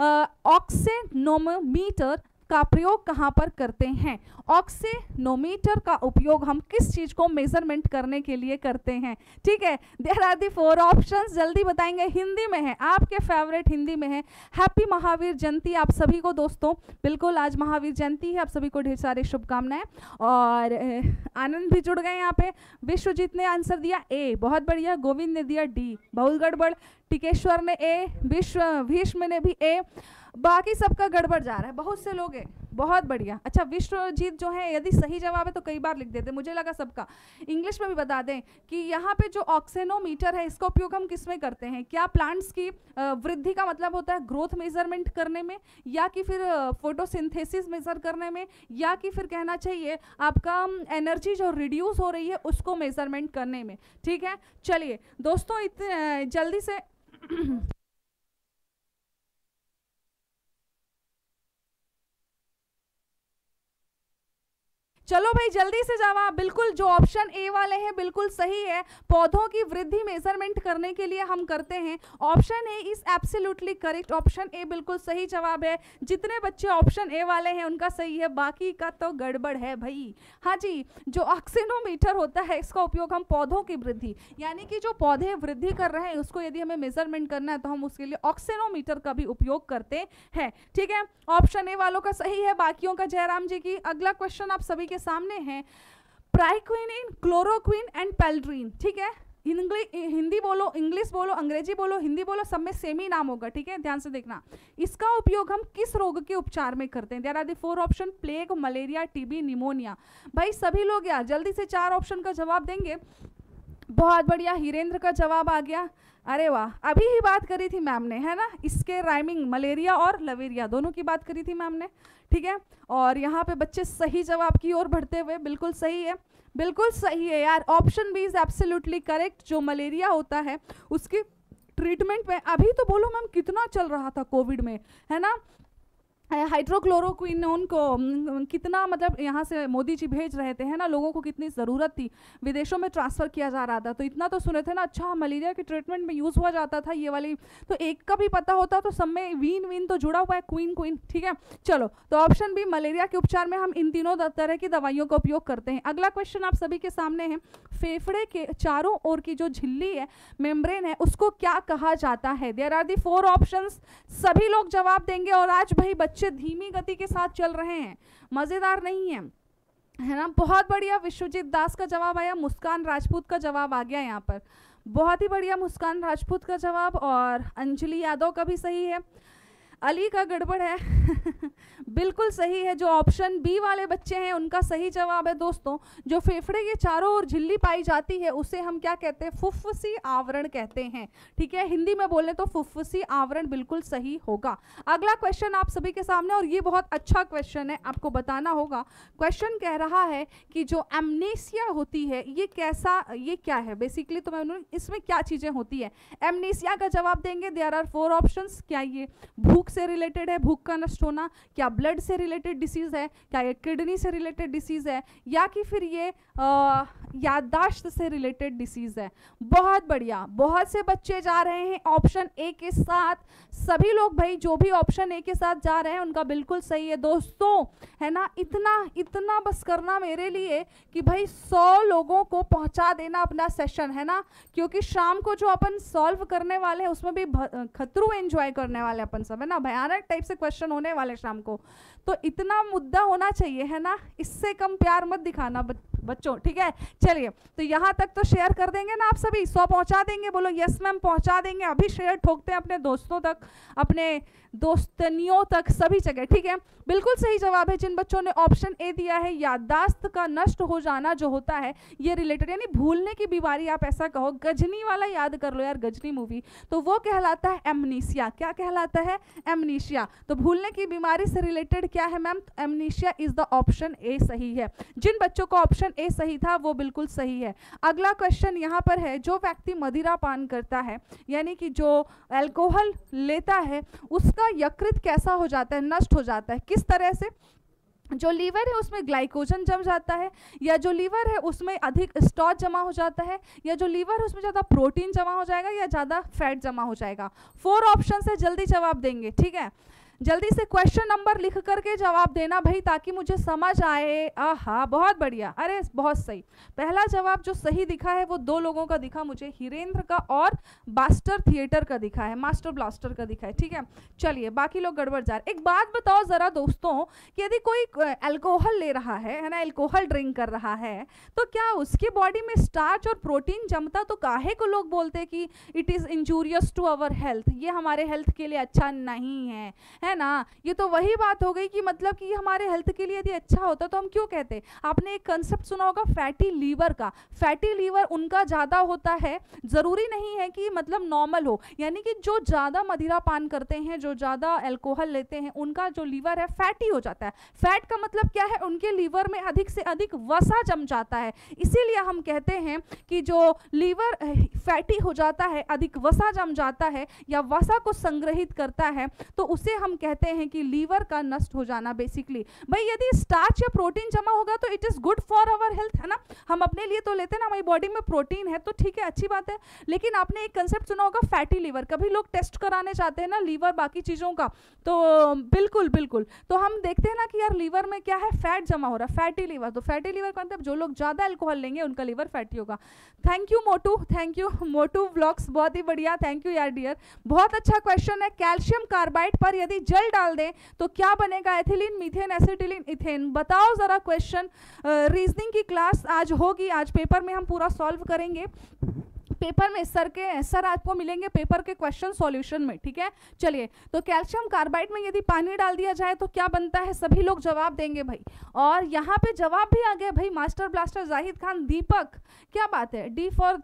ऑक्सेनोमीटर का प्रयोग कहाँ पर करते हैं? ऑक्सेनोमीटर का उपयोग हम किस चीज को मेजरमेंट करने के लिए करते हैं? ठीक है, there are the four options, जल्दी बताएंगे। हिंदी में है, आपके फेवरेट हिंदी में है। हैप्पी महावीर जयंती आप सभी को दोस्तों, बिल्कुल आज महावीर जयंती है, आप सभी को ढेर सारी शुभकामनाएं। और आनंद भी जुड़ गए यहाँ पे। विश्वजीत ने आंसर दिया ए, बहुत बढ़िया। गोविंद ने दिया डी, बहुत गड़बड़। टिकेश्वर ने ए, विश्व भीष्म ने भी ए, बाकी सबका गड़बड़ जा रहा है, बहुत से लोग हैं, बहुत बढ़िया। अच्छा विश्वजीत जो है, यदि सही जवाब है तो कई बार लिख देते, मुझे लगा सबका। इंग्लिश में भी बता दें कि यहाँ पे जो ऑक्सेनोमीटर है, इसका उपयोग हम किस में करते हैं? क्या प्लांट्स की वृद्धि का मतलब होता है ग्रोथ मेजरमेंट करने में, या कि फिर फोटोसिंथेसिस मेजर करने में, या कि फिर कहना चाहिए आपका एनर्जी जो रिड्यूस हो रही है उसको मेजरमेंट करने में, ठीक है। चलिए दोस्तों, इतने जल्दी से चलो भाई जल्दी से जवाब, बिल्कुल जो ऑप्शन ए वाले हैं बिल्कुल सही है। पौधों की वृद्धि मेजरमेंट करने के लिए हम करते हैं। Option A is absolutely correct, option A बिल्कुल सही जवाब है। जितने बच्चे ऑप्शन ए वाले हैं उनका सही है, बाकी का तो गड़बड़ है भाई। हाँ जी, जो ऑक्सेनोमीटर होता है इसका उपयोग हम पौधों की वृद्धि, यानी कि जो पौधे वृद्धि कर रहे हैं उसको यदि हमें मेजरमेंट करना है तो हम उसके लिए ऑक्सेनोमीटर का भी उपयोग करते हैं, ठीक है। ऑप्शन ए वालों का सही है, बाकियों का जयराम जी की। अगला क्वेश्चन आप सभी के सामने है। प्राइक्विनिन, क्लोरोक्विन एंड पेल्ड्रीन, ठीक है। इंग्लिश हिंदी बोलो, इंग्लिश बोलो, अंग्रेजी बोलो, हिंदी बोलो, सब में सेम ही नाम होगा, ठीक है, ध्यान से देखना। इसका उपयोग हम किस रोग के उपचार में करते हैं? There are the four option, plague, malaria, TB, pneumonia. भाई सभी लोग यार जल्दी से चार ऑप्शन का जवाब देंगे। बहुत बढ़िया, हीरेंद्र का जवाब आ गया, अरे वाह, अभी ही बात करी थी मैम ने, है ना, इसके राइमिंग मलेरिया और लवेरिया दोनों की बात करी थी मैम ने, ठीक है। और यहाँ पे बच्चे सही जवाब की ओर बढ़ते हुए, बिल्कुल सही है, बिल्कुल सही है यार, option B is absolutely correct. जो मलेरिया होता है उसके ट्रीटमेंट में अभी तो बोलो मैम कितना चल रहा था कोविड में, है ना, हाइड्रोक्लोरोक्विनोन को कितना मतलब यहाँ से मोदी जी भेज रहे थे, है ना, लोगों को कितनी ज़रूरत थी, विदेशों में ट्रांसफ़र किया जा रहा था, तो इतना तो सुने थे ना। अच्छा, मलेरिया के ट्रीटमेंट में यूज़ हुआ जाता था ये वाली, तो एक का भी पता होता तो सब में वीन वीन तो जुड़ा हुआ है, क्वीन क्वीन, ठीक है। चलो, तो ऑप्शन बी, मलेरिया के उपचार में हम इन तीनों तरह की दवाइयों का उपयोग करते हैं। अगला क्वेश्चन आप सभी के सामने है, फेफड़े के चारों ओर की जो झिल्ली है, मेम्ब्रेन है, उसको क्या कहा जाता है? There are the four options, सभी लोग जवाब देंगे। और आज भाई बच्चे धीमी गति के साथ चल रहे हैं, मजेदार नहीं है, है ना। बहुत बढ़िया, विश्वजीत दास का जवाब आया, मुस्कान राजपूत का जवाब आ गया यहाँ पर, बहुत ही बढ़िया, मुस्कान राजपूत का जवाब, और अंजलि यादव का भी सही है, अली का गड़बड़ है बिल्कुल सही है, जो ऑप्शन बी वाले बच्चे हैं उनका सही जवाब है दोस्तों। जो फेफड़े के चारों ओर झिल्ली पाई जाती है उसे हम क्या कहते हैं? फुफ्फुसी आवरण कहते हैं, ठीक है। हिंदी में बोले तो फुफ्फुसी आवरण बिल्कुल सही होगा। अगला क्वेश्चन आप सभी के सामने, और ये बहुत अच्छा क्वेश्चन है, आपको बताना होगा। क्वेश्चन कह रहा है कि जो एमनेसिया होती है ये कैसा, ये क्या है बेसिकली, तो मैं इसमें क्या चीजें होती है एमनेसिया का जवाब देंगे। देयर आर फोर ऑप्शंस, क्या ये भूख से रिलेटेड है, भूख का नष्ट होना, क्या ब्लड से रिलेटेड डिसीज है, क्या ये किडनी से रिलेटेड डिसीज है, या कि फिर ये याददाश्त से रिलेटेड डिसीज है। बहुत बढ़िया, बहुत से बच्चे जा रहे हैं ऑप्शन ए के साथ, सभी लोग भाई जो भी ऑप्शन ए के साथ जा रहे हैं उनका बिल्कुल सही है दोस्तों, है ना। इतना इतना बस करना मेरे लिए कि भाई सौ लोगों को पहुंचा देना अपना सेशन, है ना, क्योंकि शाम को जो अपन सॉल्व करने वाले हैं उसमें भी खतरू एंजॉय करने वाले अपन सब, है ना, भयानक टाइप से क्वेश्चन होने वाले शाम को, तो इतना मुद्दा होना चाहिए, है ना, इससे कम प्यार मत दिखाना बच्चों, ठीक है। चलिए, तो यहाँ तक तो शेयर कर देंगे ना आप सभी, सौ पहुँचा देंगे, बोलो यस मैम पहुँचा देंगे, अभी शेयर ठोकते हैं अपने दोस्तों तक, अपने दोस्तनियों तक, सभी जगह, ठीक है। बिल्कुल सही जवाब है जिन बच्चों ने ऑप्शन ए दिया है, याददाश्त का नष्ट हो जाना जो होता है ये रिलेटेड, यानी भूलने की बीमारी, आप ऐसा कहो, गजनी वाला याद कर लो यार, गजनी मूवी, तो वो कहलाता है एमनीशिया। क्या कहलाता है? एमनीशिया। तो भूलने की बीमारी से रिलेटेड क्या है ma'am? Amnesia is the option A सही है। जिन बच्चों का ऑप्शन ए सही था वो बिल्कुल सही है। अगला क्वेश्चन यहाँ पर है, जो व्यक्ति मदिरा पान करता है, यानी कि जो अल्कोहल लेता है, उसका यकृत कैसा हो जाता है? नष्ट हो जाता है। किस तरह से? जो लीवर है उसमें ग्लाइकोजन जम जाता है, या जो लीवर है उसमें अधिक स्टॉच जमा हो जाता है, या जो लीवर है उसमें ज़्यादा प्रोटीन जमा हो जाएगा, या ज़्यादा फैट जमा हो जाएगा। फोर ऑप्शन से जल्दी जवाब देंगे, ठीक है। जल्दी से क्वेश्चन नंबर लिख करके जवाब देना भाई, ताकि मुझे समझ आए। आहा, बहुत बढ़िया, अरे बहुत सही। पहला जवाब जो सही दिखा है वो दो लोगों का दिखा मुझे, हीरेंद्र का और बास्टर थिएटर का दिखा है, मास्टर ब्लास्टर का दिखा है, ठीक है। चलिए, बाकी लोग गड़बड़ जा रहे। एक बात बताओ जरा दोस्तों, कि यदि कोई अल्कोहल ले रहा है है ना, अल्कोहल ड्रिंक कर रहा है, तो क्या उसकी बॉडी में स्टार्च और प्रोटीन जमता, तो काहे को लोग बोलते कि it is injurious to our health, ये हमारे हेल्थ के लिए अच्छा नहीं है, है ना। ये तो वही बात हो गई कि मतलब कि हमारे हेल्थ के लिए यदि अच्छा होता तो हम क्यों कहते। आपने एक कंसेप्ट सुना होगा फैटी लीवर का, फैटी लीवर उनका ज़्यादा होता है, ज़रूरी नहीं है कि मतलब नॉर्मल हो, यानी कि जो ज़्यादा मदिरा पान करते हैं, जो ज़्यादा अल्कोहल लेते हैं, उनका जो लीवर है फैटी हो जाता है। फैट का मतलब क्या है? उनके लीवर में अधिक से अधिक वसा जम जाता है, इसीलिए हम कहते हैं कि जो लीवर फैटी हो जाता है, अधिक वसा जम जाता है, या वसा को संग्रहित करता है, तो उसे हम कहते हैं कि लीवर का नष्ट हो जाना। बेसिकली भाई यदि स्टार्च या प्रोटीन जमा होगा तो it is good for our health, है ना। हम अपने लिए तो लेते हैं ना, हमारी बॉडी में प्रोटीन है तो ठीक है, अच्छी बात है। लेकिन आपने एक कंसेप्ट सुना होगा फैटी लीवर, कभी लोग टेस्ट कराने जाते हैं ना लीवर बाकी चीजों का, तो बिल्कुल बिल्कुल तो हम देखते हैं ना कि यार लीवर में क्या है, फैट जमा हो रहा है, फैटी लीवर। तो फैटी लीवर का मतलब जो लोग ज्यादा अल्कोहल लेंगे उनका लीवर फैटी होगा। Thank you Motu, thank you Motu vlogs, बहुत ही बढ़िया, थैंक यू यार डियर, बहुत अच्छा क्वेश्चन है। कैल्शियम कार्बाइड पर यदि जल डाल दें तो क्या बनेगा, एथिलीन, मीथेन, एसिटिलीन, इथेन। बताओ जरा क्वेश्चन। रीजनिंग की क्लास आज होगी, आज पेपर में हम पूरा सॉल्व करेंगे। पेपर में सर के सर आपको मिलेंगे पेपर के क्वेश्चन सॉल्यूशन में, ठीक है। चलिए, तो कैल्शियम कार्बाइड में यदि पानी डाल दिया जाए तो क्या बनता है, सभी लोग जवाब देंगे भाई। और यहाँ पे जवाब भी आ गया भाई, मास्टर ब्लास्टर जाहिद खान, दीपक, क्या बात है, डी फॉर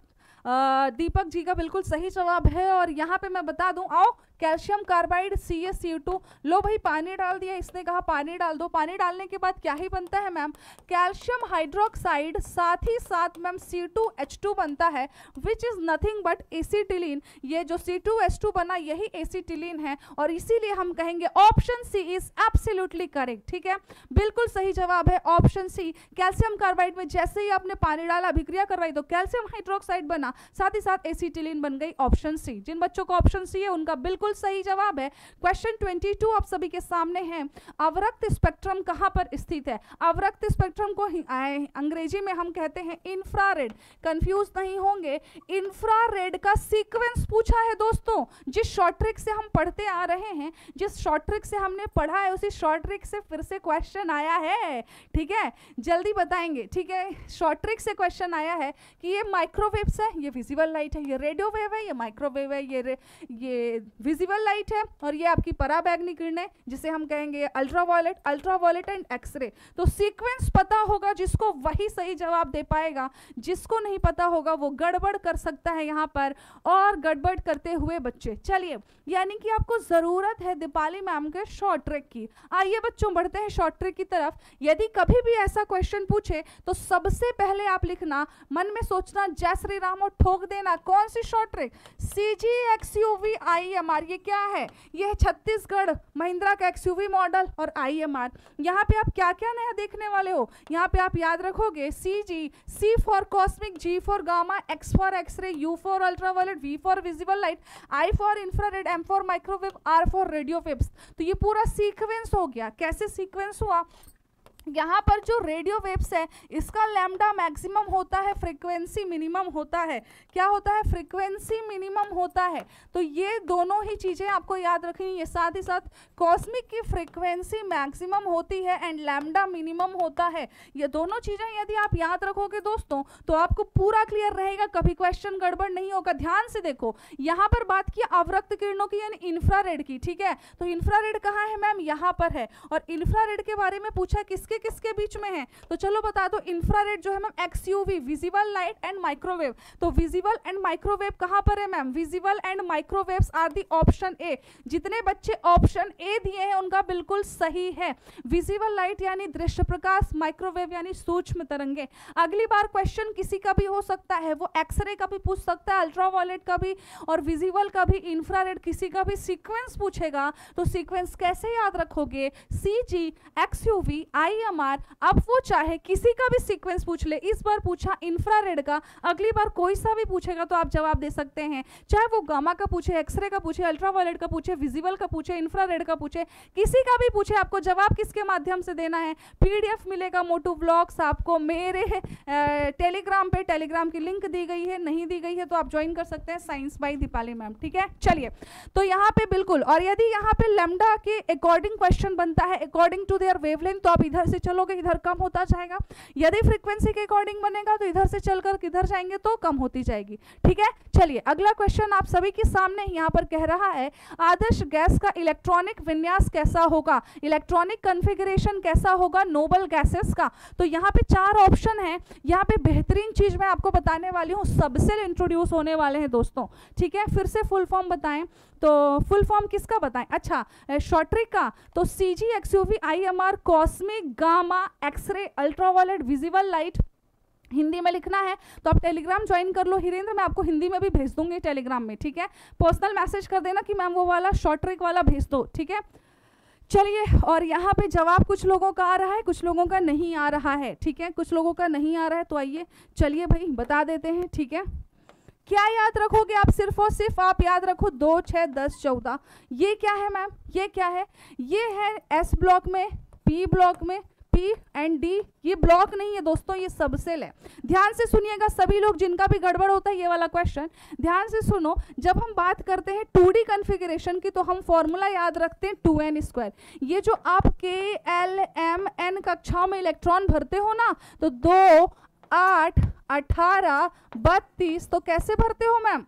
दीपक जी का बिल्कुल सही जवाब है। और यहाँ पे मैं बता दूं, आओ, calcium carbide C S C two, लो भाई पानी डाल दिया, इसने कहा पानी डाल दो। पानी डालने के बाद क्या ही बनता है मैम, कैल्शियम हाइड्रोक्साइड, साथ ही साथ ma'am C two H two बनता है, which is nothing but acetylene. ये जो सी टू एच टू बना यही एसिटिलीन है, और इसीलिए हम कहेंगे option C is absolutely correct, ठीक है। बिल्कुल सही जवाब है ऑप्शन सी। कैल्शियम कार्बाइड में जैसे ही आपने पानी डाला, अभिक्रिया करवाई, तो कैल्शियम हाइड्रोक्साइड बना, साथ ही साथ एसिटिलीन बन गई, ऑप्शन सी। जिन बच्चों को ऑप्शन सी है उनका बिल्कुल सही जवाब है। क्वेश्चन बाईस आप सभी के सामने है, अवरक्त स्पेक्ट्रम कहां पर स्थित है। अवरक्त स्पेक्ट्रम को अंग्रेजी में हम कहते हैं इंफ्रारेड, कंफ्यूज नहीं होंगे। इंफ्रारेड का सीक्वेंस पूछा है दोस्तों, जिस शॉर्ट ट्रिक से हम पढ़ते आ रहे हैं, जिस शॉर्ट ट्रिक से हमने पढ़ा है, उसी शॉर्ट ट्रिक से फिर से क्वेश्चन आया है, ठीक है। जल्दी बताएंगे, ठीक है। शॉर्ट ट्रिक से क्वेश्चन आया है कि ये माइक्रोवेव्स है, ये विजिबल लाइट है, ये रेडियो वेव है, ये माइक्रोवेव है, ये ये विजिबल लाइट है, और ये आपकी पराबैंगनी किरणें जिसे हम कहेंगे अल्ट्रावायलेट, अल्ट्रावायलेट एंड एक्सरे। तो सीक्वेंस पता होगा जिसको वही सही जवाब दे पाएगा, जिसको नहीं पता होगा वो गड़बड़ कर सकता है यहाँ पर, और गड़बड़ करते हुए बच्चे। चलिए, यानी कि आपको जरूरत है दीपाली मैम के शॉर्ट ट्रिक की। आइए बच्चों बढ़ते हैं शॉर्ट ट्रिक की तरफ। यदि कभी भी ऐसा क्वेश्चन पूछे तो सबसे पहले आप लिखना, मन में सोचना जय श्री राम और ठोक देना। कौन सी short trick, C G XUV I M R. ये क्या है, ये है छत्तीसगढ़ महिंद्रा का एक्सयूवी मॉडल और आई एम आर। यहाँ पे आप क्या क्या नया देखने वाले हो, यहाँ पे आप याद रखोगे C G, C for cosmic, G for gamma, X for x-ray, U for ultraviolet, V for visible light, I for infrared, M for microwave, R for radio waves. तो ये पूरा सीक्वेंस हो गया। कैसे सीक्वेंस हुआ, यहाँ पर जो रेडियो वेव्स है इसका लैम्डा मैक्सिमम होता है, फ्रीक्वेंसी मिनिमम होता है। क्या होता है, फ्रीक्वेंसी मिनिमम होता है। तो ये दोनों ही चीजें आपको याद रखनी है। साथ ही साथ कॉस्मिक की फ्रीक्वेंसी मैक्सिमम होती है एंड लैम्डा मिनिमम होता है। ये दोनों चीजें यदि आप याद रखोगे दोस्तों तो आपको पूरा क्लियर रहेगा, कभी क्वेश्चन गड़बड़ नहीं होगा। ध्यान से देखो, यहाँ पर बात की अवरक्त किरणों की यानी इंफ्रारेड की, ठीक है। तो इंफ्रारेड कहाँ है मैम, यहाँ पर है। और इंफ्रारेड के बारे में पूछा किस किसके किसके बीच में है, तो चलो बता दो। इंफ्रारेड जो है ma'am XUV, visible light and microwave. तो विजिबल एंड माइक्रोवेव कहां पर है ma'am, visible and microwaves are the option A. जितने बच्चे ऑप्शन ए दिए हैं उनका बिल्कुल सही है। विजिबल लाइट यानी दृश्य प्रकाश, माइक्रोवेव यानी सूक्ष्म तरंगे। अगली बार क्वेश्चन किसी का भी हो सकता है, वो एक्सरे का भी पूछ सकता है, अल्ट्रावायलेट का भी, और विजिबल का भी, इंफ्रारेड, किसी का भी सीक्वेंस पूछेगा तो सीक्वेंस कैसे याद रखोगे, C G XUV I M R. अब वो चाहे किसी का भी सीक्वेंस पूछ ले, इस बार पूछा इंफ्रारेड का, अगली बार कोई सा भी पूछेगा तो आप जवाब दे सकते हैं। चाहे वो गामा का पूछे, एक्सरे का पूछे, अल्ट्रावायलेट का पूछे, विजिबल का पूछे, इंफ्रारेड का पूछे, किसी का भी पूछे, आपको जवाब किसके माध्यम से देना है। पीडीएफ मिलेगा मोटू ब्लॉग्स आपको मेरे टेलीग्राम पे, टेलीग्राम की लिंक दी गई है, नहीं दी गई है तो आप ज्वाइन कर सकते हैं, साइंस बाय दीपाली मैम, ठीक है। चलिए, तो यहाँ पे बिल्कुल, और यदि यहाँ पे लैम्डा के अकॉर्डिंग क्वेश्चन बनता है, अकॉर्डिंग टू देयर वेवलेंथ, तो आप इधर से चलोगे इधर कम होता जाएगा। यदि फ्रीक्वेंसी के अकॉर्डिंग बनेगा तो इधर से चलकर किधर जाएंगे तो कम होती जाएगी, ठीक है। चलिए, अगला क्वेश्चन आप सभी के सामने यहाँ पर कह रहा है, आदर्श गैस का इलेक्ट्रॉनिक विन्यास कैसा होगा, इलेक्ट्रॉनिक कॉन्फ़िगरेशन कैसा होगा नोबल गैसेस का। तो यहाँ पे चार ऑप्शन है। यहाँ पे बेहतरीन चीज मैं आपको बताने वाली हूँ, सबसे इंट्रोड्यूस होने वाले हैं दोस्तों, ठीक है। फिर से फुल फॉर्म बताएं, तो फुल फॉर्म किसका बताएं, अच्छा शॉर्ट ट्रिक का। तो C G XUV I M R, cosmic, gamma, x-ray, ultraviolet, visible light, Hindi में लिखना है तो आप टेलीग्राम ज्वाइन कर लो। हिरेंद्र, मैं आपको हिंदी में भी भेज दूंगी टेलीग्राम में, ठीक है। पर्सनल मैसेज कर देना कि मैम वो वाला शॉर्ट ट्रिक वाला भेज दो, ठीक है। चलिए, और यहाँ पे जवाब कुछ लोगों का आ रहा है, कुछ लोगों का नहीं आ रहा है, ठीक है। कुछ लोगों का नहीं आ रहा है तो आइए चलिए भाई बता देते हैं, ठीक है। क्या याद रखोगे आप, सिर्फ और सिर्फ आप याद रखो दो, छः, दस, चौदह। ये क्या है मैम, ये क्या है, ये है एस ब्लॉक में, पी ब्लॉक में, P बी एंड डी ये ब्लॉक नहीं है दोस्तों, ये सबसेल है। ध्यान से सुनिएगा सभी लोग जिनका भी गड़बड़ होता है ये वाला क्वेश्चन, ध्यान से सुनो। जब हम बात करते हैं टू डी कन्फिगरेशन की तो हम फॉर्मूला याद रखते हैं टू एन स्क्वायर। ये जो आप के एल एम एन कक्षाओं में इलेक्ट्रॉन भरते हो ना, तो दो आठ अठारह बत्तीस, तो कैसे भरते हो मैम,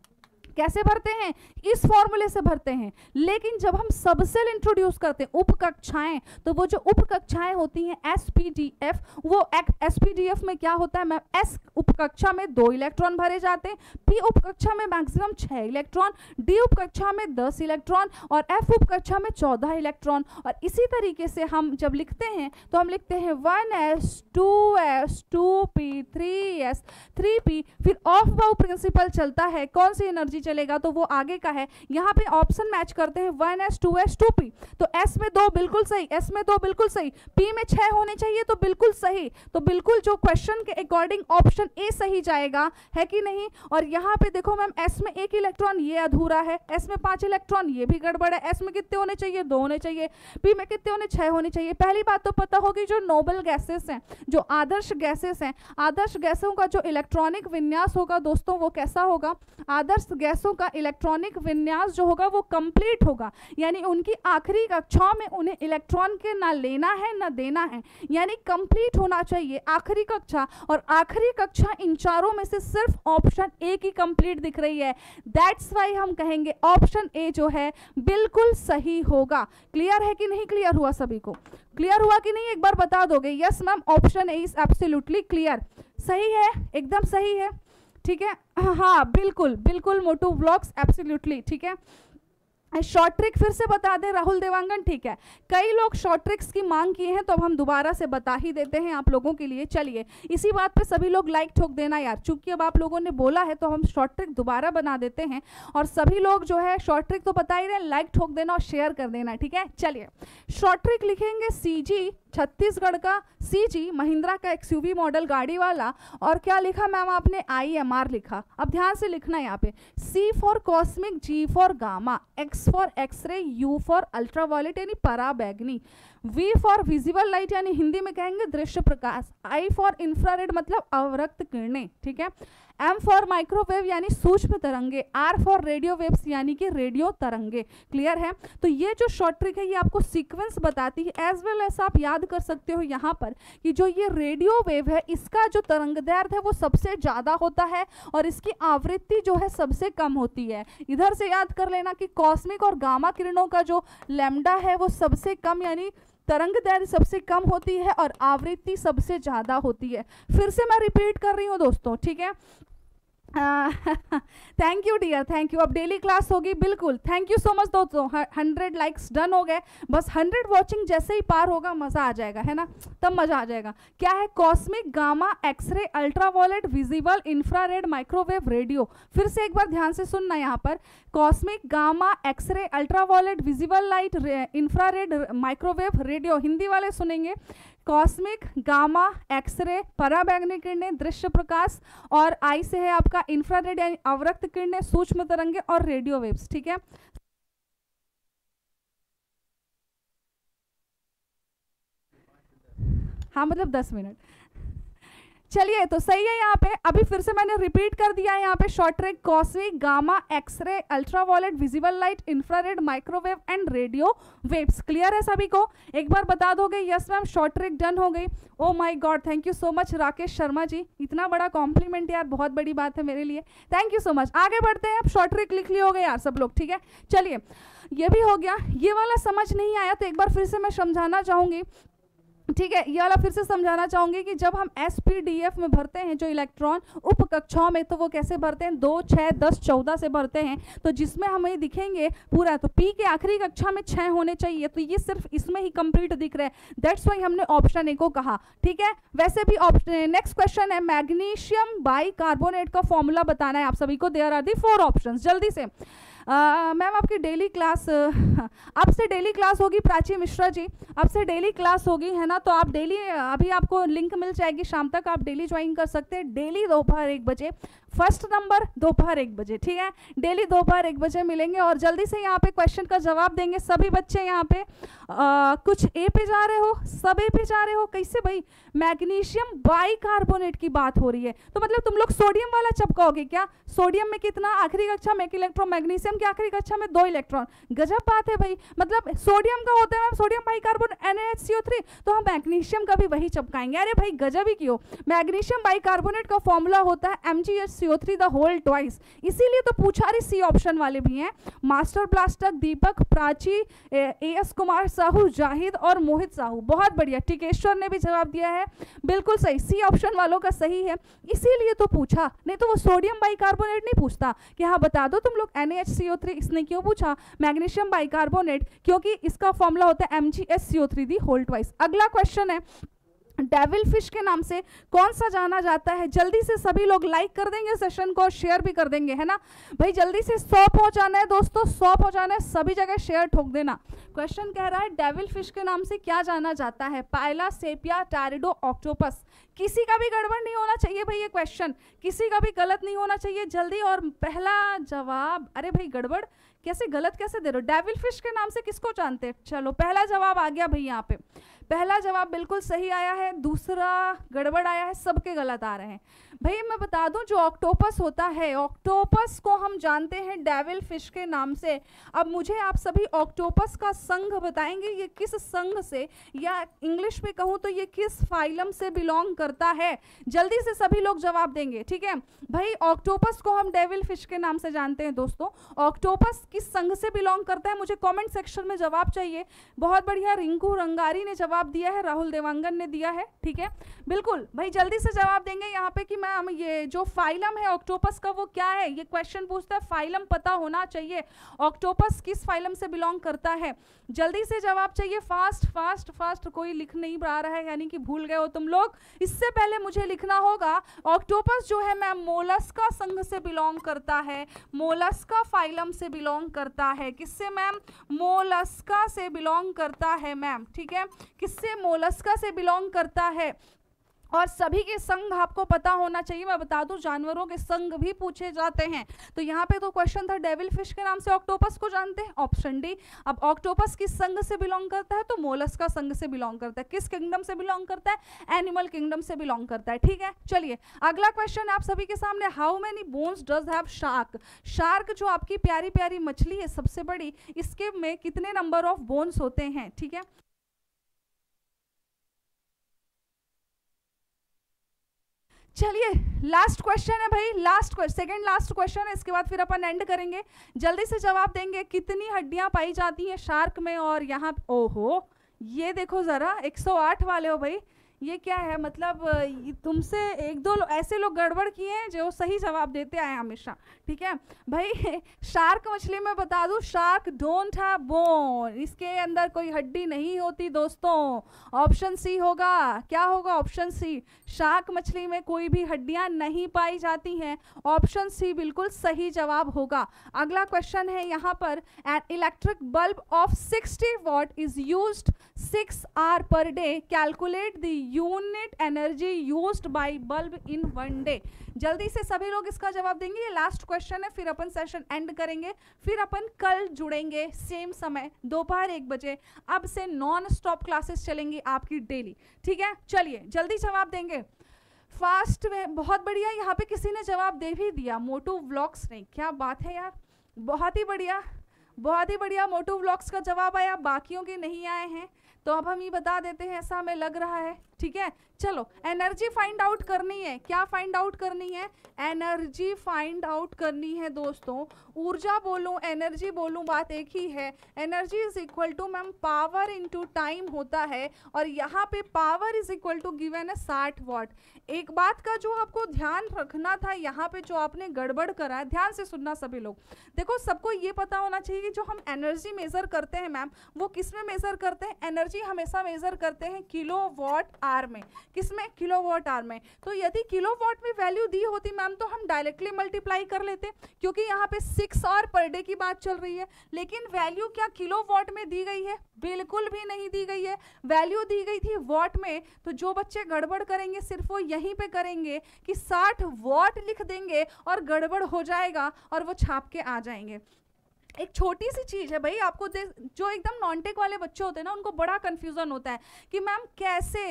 कैसे भरते हैं, इस फॉर्मूले से भरते हैं। लेकिन जब हम सबसेल इंट्रोड्यूस करते हैं, उप कक्षाएं, तो वो जो उप कक्षाएं होती हैं एस पी डी एफ, वो एस पी डी एफ में क्या होता है मैम, एस उप कक्षा में दो इलेक्ट्रॉन भरे जाते हैं, पी उप कक्षा में मैक्सिमम छह इलेक्ट्रॉन, डी उप कक्षा में दस इलेक्ट्रॉन और एफ उप कक्षा में चौदह इलेक्ट्रॉन। और इसी तरीके से हम जब लिखते हैं तो हम लिखते हैं one S two S two P three S three P, फिर ऑफ बाउ प्रिंसिपल चलता है, कौन सी एनर्जी चलेगा तो वो आगे का है। यहाँ पे ऑप्शन मैच करते हैं one S two S two P, तो एस में दो बिल्कुल सही, एस में दो बिल्कुल सही, पी में छह होने चाहिए तो बिल्कुल सही, तो बिल्कुल जो क्वेश्चन के अकॉर्डिंग ऑप्शन ए सही जाएगा, है कि नहीं। और यहाँ पे देखो मैम एस में एक इलेक्ट्रॉन ये अधूरा है, एस में पांच इलेक्ट्रॉन ये भी गड़बड़ है, एस में कितने होने चाहिए, दो होने चाहिए, पी में कितने होने, छह होने चाहिए। पहली बात तो पता होगी जो नोबल गैसेस हैं, जो आदर्श गैसेस हैं, आदर्श गैसों का जो इलेक्ट्रॉनिक विन्यास होगा दोस्तों वो कैसा होगा, आदर्श गैसों का इलेक्ट्रॉनिक विन्यास जो होगा वो कंप्लीट होगा, यानी उनकी आखिरी कक्षाओं में उन्हें इलेक्ट्रॉन के ना लेना है ना देना है, यानी कंप्लीट होना चाहिए आखिरी कक्षा। और आखिरी कक्षा इन चारों में से सिर्फ ऑप्शन ए की कंप्लीट दिख रही है, दैट्स वाई हम कहेंगे ऑप्शन ए जो है बिल्कुल सही होगा। क्लियर है कि नहीं, क्लियर हुआ सभी को, क्लियर हुआ कि नहीं, एक बार बता दोगे। Yes ma'am option A is absolutely clear, सही है, एकदम सही है, ठीक है। हाँ बिल्कुल बिल्कुल मोटू व्लॉग्स एब्सोल्युटली ठीक है। शॉर्ट ट्रिक फिर से बता दें राहुल देवांगन, ठीक है। कई लोग शॉर्ट ट्रिक्स की मांग किए हैं तो अब हम दोबारा से बता ही देते हैं आप लोगों के लिए। चलिए इसी बात पे सभी लोग लाइक ठोक देना यार, चूंकि अब आप लोगों ने बोला है तो हम शॉर्ट ट्रिक दोबारा बना देते हैं। और सभी लोग जो है शॉर्ट ट्रिक तो बता ही रहे, लाइक ठोक देना और शेयर कर देना, ठीक है। चलिए शॉर्ट ट्रिक लिखेंगे सी जी छत्तीसगढ़ का, सी जी महिंद्रा का एक्सयूवी मॉडल गाड़ी वाला, और क्या लिखा मैम आपने, आई एम आर लिखा। अब ध्यान से लिखना यहाँ पे, C for cosmic, G for gamma, X for x-ray, U for ultraviolet यानी पराबैंगनी, वी फॉर विजिबल लाइट यानी हिंदी में कहेंगे दृश्य प्रकाश, आई फॉर इंफ्रारेड मतलब अवरक्त किरणें, ठीक है, एम फॉर माइक्रोवेव यानी सूक्ष्म तरंगे, आर फॉर रेडियो वेव्स यानी कि रेडियो तरंगे। क्लियर है। तो ये जो शॉर्ट ट्रिक है ये आपको सीक्वेंस बताती है, एज वेल एज आप याद कर सकते हो यहाँ पर कि जो ये रेडियो वेव है इसका जो तरंगदैर्घ्य है वो सबसे ज्यादा होता है और इसकी आवृत्ति जो है सबसे कम होती है। इधर से याद कर लेना कि कॉस्मिक और गामा किरणों का जो लैम्डा है वो सबसे कम यानी तरंगदैर्घ्य सबसे कम होती है और आवृत्ति सबसे ज्यादा होती है। फिर से मैं रिपीट कर रही हूँ दोस्तों, ठीक है। Thank you dear, thank you. अब डेली क्लास होगी, बिल्कुल, थैंक यू सो मच दोस्तों। हंड्रेड लाइक्स डन हो गए, बस हंड्रेड वॉचिंग जैसे ही पार होगा मजा आ जाएगा, है ना, तब मजा आ जाएगा। क्या है, cosmic, gamma, x-ray, ultraviolet, visible, infrared, microwave, radio. फिर से एक बार ध्यान से सुनना यहाँ पर, cosmic, gamma, x-ray, ultraviolet, visible light, infrared, microwave, radio. Hindi वाले सुनेंगे, कॉस्मिक, गामा, एक्सरे, पराबैंगनी किरणें, दृश्य प्रकाश, और आई से है आपका इंफ्रारेड यानी अवरक्त किरणें, सूक्ष्म तरंगे और रेडियो वेव्स, ठीक है। हाँ मतलब दस मिनट। चलिए तो सही है यहाँ पे। अभी फिर से मैंने रिपीट कर दिया है यहाँ पे short trick, cosmic, gamma, x-ray, ultraviolet, visible light, infrared, microwave and radio waves. Clear है सभी को, एक बार बता दोगे। Yes ma'am short trick done हो गई। Oh my god, thank you so much Rakesh Sharma ji, इतना बड़ा कॉम्प्लीमेंट यार, बहुत बड़ी बात है मेरे लिए, थैंक यू सो मच। आगे बढ़ते हैं, अब शॉर्ट ट्रिक लिख लिए हो गए यार सब लोग, ठीक है। चलिए ये भी हो गया। ये वाला समझ नहीं आया तो एक बार फिर से मैं समझाना चाहूंगी, ठीक है। ये वाला फिर से समझाना चाहूंगी कि जब हम एस पी डी एफ में भरते हैं जो इलेक्ट्रॉन उप कक्षाओं में, तो वो कैसे भरते हैं, दो, छः, दस, चौदह से भरते हैं। तो जिसमें हमें दिखेंगे पूरा, तो पी के आखिरी कक्षा में छः होने चाहिए, तो ये सिर्फ इसमें ही कंप्लीट दिख रहा है, दैट्स वाई हमने ऑप्शन ए को कहा, ठीक है। वैसे भी ऑप्शन, नेक्स्ट क्वेश्चन है मैग्नीशियम बाई कार्बोनेट का फॉर्मूला बताना है आप सभी को। There are the four option, जल्दी से। मैम आपकी डेली क्लास, अब से डेली क्लास होगी प्राची मिश्रा जी, अब से डेली क्लास होगी, है ना। तो आप डेली, अभी आपको लिंक मिल जाएगी शाम तक, आप डेली ज्वाइन कर सकते हैं, डेली दोपहर एक बजे फर्स्ट नंबर दोपहर एक बजे, ठीक है, डेली दोपहर एक बजे मिलेंगे। और जल्दी से यहाँ पे क्वेश्चन का जवाब देंगे सभी बच्चे। यहाँ पे आ, कुछ ए पे जा रहे हो, सब ए पे जा रहे हो, कैसे भाई? मैग्नीशियम बाइकार्बोनेट की बात हो रही है, तो मतलब तुम लोग सोडियम वाला चिपकाओगे क्या? सोडियम में कितना आखिरी कक्षा में एक इलेक्ट्रॉन, मैग्नीशियम की आखिरी कक्षा में दो इलेक्ट्रॉन, गजब बात है भाई। मतलब सोडियम का होता है sodium bicarbonate N A H C O three, तो हम मैग्नीशियम का भी वही चिपकाएंगे। अरे भाई गजब ही क्यों, मैग्नीशियम बाइकार्बोनेट का फॉर्मूला होता है M G H C O three the whole twice, इसीलिए तो पूछा रही सी ऑप्शन वाले भी हैं। Master blaster Deepak, Prachi, A S Kumar Sahu, Zahid और मोहित साहू, बहुत बढ़िया। टिकेश्वर ने भी जवाब दिया है, बिल्कुल सही, सी ऑप्शन वालों का सही है, इसीलिए तो पूछा, नहीं तो वो सोडियम बाइकार्बोनेट नहीं पूछता कि हाँ बता दो तुम लोग N A H C O three, इसने क्यों पूछा मैग्नीशियम बाइकार्बोनेट, क्योंकि इसका फॉर्मूला होता है M G H C O three the whole twice. अगला क्वेश्चन है, डेविल फिश के नाम से कौन सा जाना जाता है? जल्दी से सभी लोग लाइक कर देंगे सेशन को, शेयर भी कर देंगे, है ना भाई? जल्दी से सौ पहुंचाना है दोस्तों, सौ पहुंचाना है, सभी जगह शेयर ठोक देना। क्वेश्चन कह रहा है डेविल फिश के नाम से क्या जाना जाता है? पायला, सेपिया, टारिडो, ऑक्टोपस। किसी का भी गड़बड़ नहीं होना चाहिए भाई, ये क्वेश्चन किसी का भी गलत नहीं होना चाहिए। जल्दी, और पहला जवाब, अरे भाई गड़बड़ कैसे, गलत कैसे दे रहे हो? डेविल फिश के नाम से किसको जानते हैं? चलो पहला जवाब आ गया भाई, यहाँ पे पहला जवाब बिल्कुल सही आया है, दूसरा गड़बड़ आया है, सबके गलत आ रहे हैं। भाई मैं बता दूं, जो ऑक्टोपस होता है, ऑक्टोपस को हम जानते हैं डेविल फिश के नाम से। अब मुझे आप सभी ऑक्टोपस का संघ बताएंगे, ये किस संघ से, या इंग्लिश में कहूँ तो ये किस फाइलम से बिलोंग करता है? जल्दी से सभी लोग जवाब देंगे, ठीक है भाई। ऑक्टोपस को हम डेविल फिश के नाम से जानते हैं दोस्तों। ऑक्टोपस किस संघ से बिलोंग करता है, मुझे कॉमेंट सेक्शन में जवाब चाहिए। बहुत बढ़िया, रिंकू रंगारी ने जवाब दिया है, राहुल देवांगन ने दिया है, ठीक है बिल्कुल भाई, जल्दी से जवाब देंगे यहाँ पे कि मैम ये जो फाइलम है ऑक्टोपस का वो क्या है? ये क्वेश्चन पूछता है, फाइलम पता होना चाहिए, ऑक्टोपस किस फाइलम से बिलोंग करता है? जल्दी से जवाब चाहिए, फास्ट फास्ट फास्ट। कोई लिख नहीं पा रहा है, यानी कि भूल गए हो तुम लोग। इससे पहले मुझे लिखना होगा, ऑक्टोपस जो है मैम मोलस्का संघ से बिलोंग करता है, मोलस्का फाइलम से बिलोंग करता है। किससे मैम? मोलस्का से बिलोंग करता है मैम, ठीक है, किससे? मोलस्का से बिलोंग करता है। और सभी के संघ आपको पता होना चाहिए। मैं बता दूं, जानवरों के संघ भी पूछे जाते हैं। तो यहाँ पे तो क्वेश्चन था डेविल फिश के नाम से ऑक्टोपस को जानते हैं, ऑप्शन डी। अब ऑक्टोपस किस संघ से बिलोंग करता है? तो मोलस्का संघ से बिलोंग करता है। किस किंगडम से बिलोंग करता है? एनिमल किंगडम से बिलोंग करता है, ठीक है। चलिए अगला क्वेश्चन आप सभी के सामने, how many bones does have shark? Shark जो आपकी प्यारी प्यारी मछली है सबसे बड़ी, इसके में कितने नंबर ऑफ बोन्स होते हैं, ठीक है। चलिए लास्ट क्वेश्चन है भाई, लास्ट सेकंड लास्ट क्वेश्चन है, इसके बाद फिर अपन एंड करेंगे। जल्दी से जवाब देंगे, कितनी हड्डियां पाई जाती हैं शार्क में? और यहाँ ओहो ये देखो जरा, एक सौ आठ वाले हो भाई, ये क्या है? मतलब तुमसे एक दो लो, ऐसे लोग गड़बड़ किए हैं जो सही जवाब देते आए हमेशा, ठीक है भाई। शार्क मछली में बता दूं, शार्क डोंट हैव बोन, इसके अंदर कोई हड्डी नहीं होती दोस्तों। ऑप्शन सी होगा, क्या होगा? ऑप्शन सी, शार्क मछली में कोई भी हड्डियां नहीं पाई जाती हैं। ऑप्शन सी बिल्कुल सही जवाब होगा। अगला क्वेश्चन है यहाँ पर, an electric bulb of sixty watt is used six hour per day, calculate the unit energy used by bulb in one day. जल्दी से सभी लोग इसका जवाब देंगे। ये लास्ट क्वेश्चन है, फिर अपन सेशन एंड करेंगे। फिर अपन कल जुड़ेंगे सेम समय दोपहर एक बजे। अब से नॉन स्टॉप क्लासेस चलेंगी आपकी डेली, ठीक है। चलिए जल्दी जवाब देंगे फास्ट में, बहुत बढ़िया। यहाँ पे किसी ने जवाब दे भी दिया, मोटू व्लॉग्स ने, क्या बात है यार, बहुत ही बढ़िया बहुत ही बढ़िया। मोटू व्लॉग्स का जवाब आया, बाकियों के नहीं आए हैं, तो अब हम ये बता देते हैं, ऐसा हमें लग रहा है, ठीक है। चलो एनर्जी फाइंड आउट करनी है, क्या फाइंड आउट करनी है? एनर्जी फाइंड आउट करनी है दोस्तों। ऊर्जा बोलूं एनर्जी बोलूं बात एक ही है। Energy is equal to ma'am power into time होता है, और यहाँ पे power is equal to given है साठ वॉट। एक बात का जो आपको ध्यान रखना था, यहाँ पे जो आपने गड़बड़ करा है, ध्यान से सुनना सभी लोग। देखो सबको ये पता होना चाहिए कि जो हम एनर्जी मेजर करते हैं मैम, वो किस में मेजर करते हैं? एनर्जी एनर्जी हमेशा मेजर करते हैं किलोवाट आवर में, किसमें, किलोवाट आवर में। तो यदि किलोवाट में वैल्यू दी होती मैम तो हम डायरेक्टली मल्टीप्लाई कर लेते, क्योंकि यहाँ पे सिक्स आवर पर डे की बात चल रही है। लेकिन वैल्यू क्या किलोवाट में दी गई है, बिल्कुल भी नहीं दी गई है, वैल्यू दी गई थी वॉट में। तो जो बच्चे गड़बड़ करेंगे सिर्फ वो यहीं पे करेंगे कि साठ वॉट लिख देंगे और गड़बड़ हो जाएगा और वो छाप के आ जाएंगे। एक छोटी सी चीज़ है भाई, आपको जो एकदम नॉन टेक वाले बच्चे होते हैं ना उनको बड़ा कन्फ्यूज़न होता है कि मैम कैसे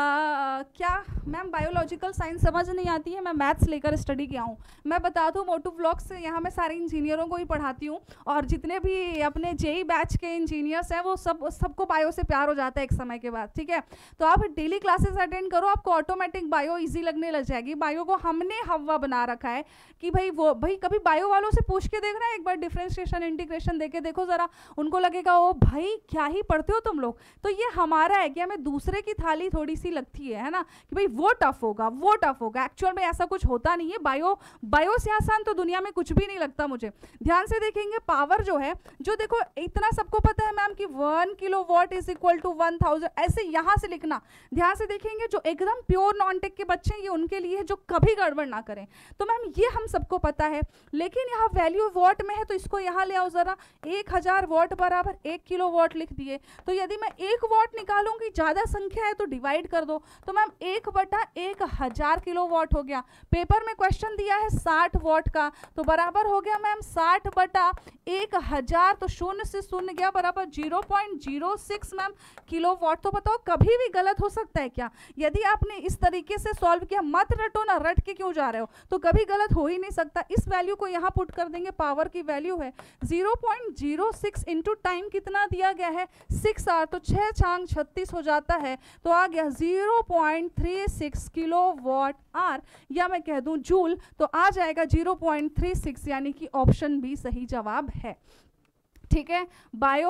आ, क्या मैम बायोलॉजिकल साइंस समझ नहीं आती है, मैं मैथ्स लेकर स्टडी किया हूँ। मैं बता दूँ मोटू ब्लॉग्स से यहाँ मैं सारे इंजीनियरों को ही पढ़ाती हूँ और जितने भी अपने जेई बैच के इंजीनियर्स हैं वो सब सबको बायो से प्यार हो जाता है एक समय के बाद, ठीक है। तो आप डेली क्लासेस अटेंड करो, आपको ऑटोमेटिक बायो ईजी लगने लग जाएगी। बायो को हमने हवा बना रखा है कि भाई वो भाई कभी बायो वालों से पूछ के देखना, एक बार डिफरेंशिएशन इंटीग्रेशन देके देखो जरा, उनको लगेगा ओ भाई क्या ही पढ़ते हो तुम लोग। तो ये हमारा है कि हमें दूसरे की थाली थोड़ी सी लगती है है ना, कि भाई वो टफ होगा वो टफ होगा। एक्चुअल में ऐसा कुछ होता नहीं है। बायो बायो से आसान तो दुनिया में कुछ भी नहीं लगता मुझे। ध्यान से देखेंगे पावर जो है, जो देखो इतना सबको पता है मैम कि one kilo watt is equal to one thousand, ऐसे यहाँ से लिखना। ध्यान से देखेंगे जो एकदम प्योर नॉन टेक के बच्चे हैं ये उनके लिए है जो कभी गड़बड़ ना करें। तो मैम ये हम सबको पता है, लेकिन यहाँ वैल्यू वॉट में है तो इसको यहाँ ले आओ जरा। एक हजार वॉट बराबर एक किलो वॉट लिख दिए। तो यदि मैं एक वॉट निकालूंगी, ज्यादा संख्या है तो डिवाइड कर दो, तो मैम एक बटा एक हजार किलो वॉट हो गया। पेपर में क्वेश्चन दिया है साठ वॉट का, तो बराबर हो गया मैम साठ बटा एक हजार, तो शून्य से शून्य गया बराबर zero point zero six ma'am kilo watt. तो बताओ कभी भी गलत हो सकता है क्या? यदि आपने इस तरीके से सॉल्व किया, मत रटो ना, रट के क्यों जा रहे हो, तो कभी गलत हो ही नहीं सकता। इस वैल्यू को यहाँ पुट कर देंगे, पावर की वैल्यू है zero point zero six into time कितना दिया गया है सिक्स आवर, तो छः छांग छत्तीस हो जाता है, तो आ गया zero point three six kilo watt hour, या मैं कह दूं जूल, तो आ जाएगा जीरो पॉइंट थ्री सिक्स, यानी कि ऑप्शन बी सही जवाब है। ठीक है बायो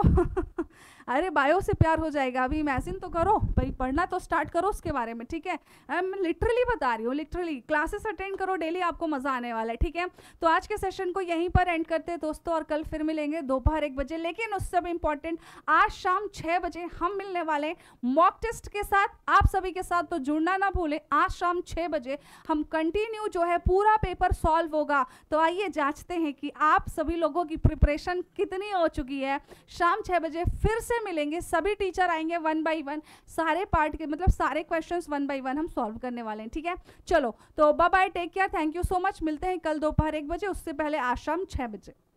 अरे बायो से प्यार हो जाएगा, अभी इमेजिन तो करो भाई, पढ़ना तो स्टार्ट करो उसके बारे में, ठीक है। मैं लिटरली बता रही हूँ, लिटरली क्लासेस अटेंड करो डेली, आपको मज़ा आने वाला है, ठीक है। तो आज के सेशन को यहीं पर एंड करते हैं दोस्तों, और कल फिर मिलेंगे दोपहर एक बजे। लेकिन उससे भी इम्पॉर्टेंट, आज शाम छः बजे हम मिलने वाले मॉक टेस्ट के साथ, आप सभी के साथ, तो जुड़ना ना भूलें। आज शाम छः बजे हम कंटिन्यू जो है पूरा पेपर सॉल्व होगा। तो आइए जांचते हैं कि आप सभी लोगों की प्रिपरेशन कितनी हो चुकी है। शाम छः बजे फिर से मिलेंगे, सभी टीचर आएंगे वन बाय वन, सारे पार्ट के मतलब सारे क्वेश्चंस वन बाय वन हम सॉल्व करने वाले हैं, ठीक है। चलो तो bye bye, take care, thank you so much, मिलते हैं कल दोपहर एक बजे, उससे पहले आज शाम छः बजे।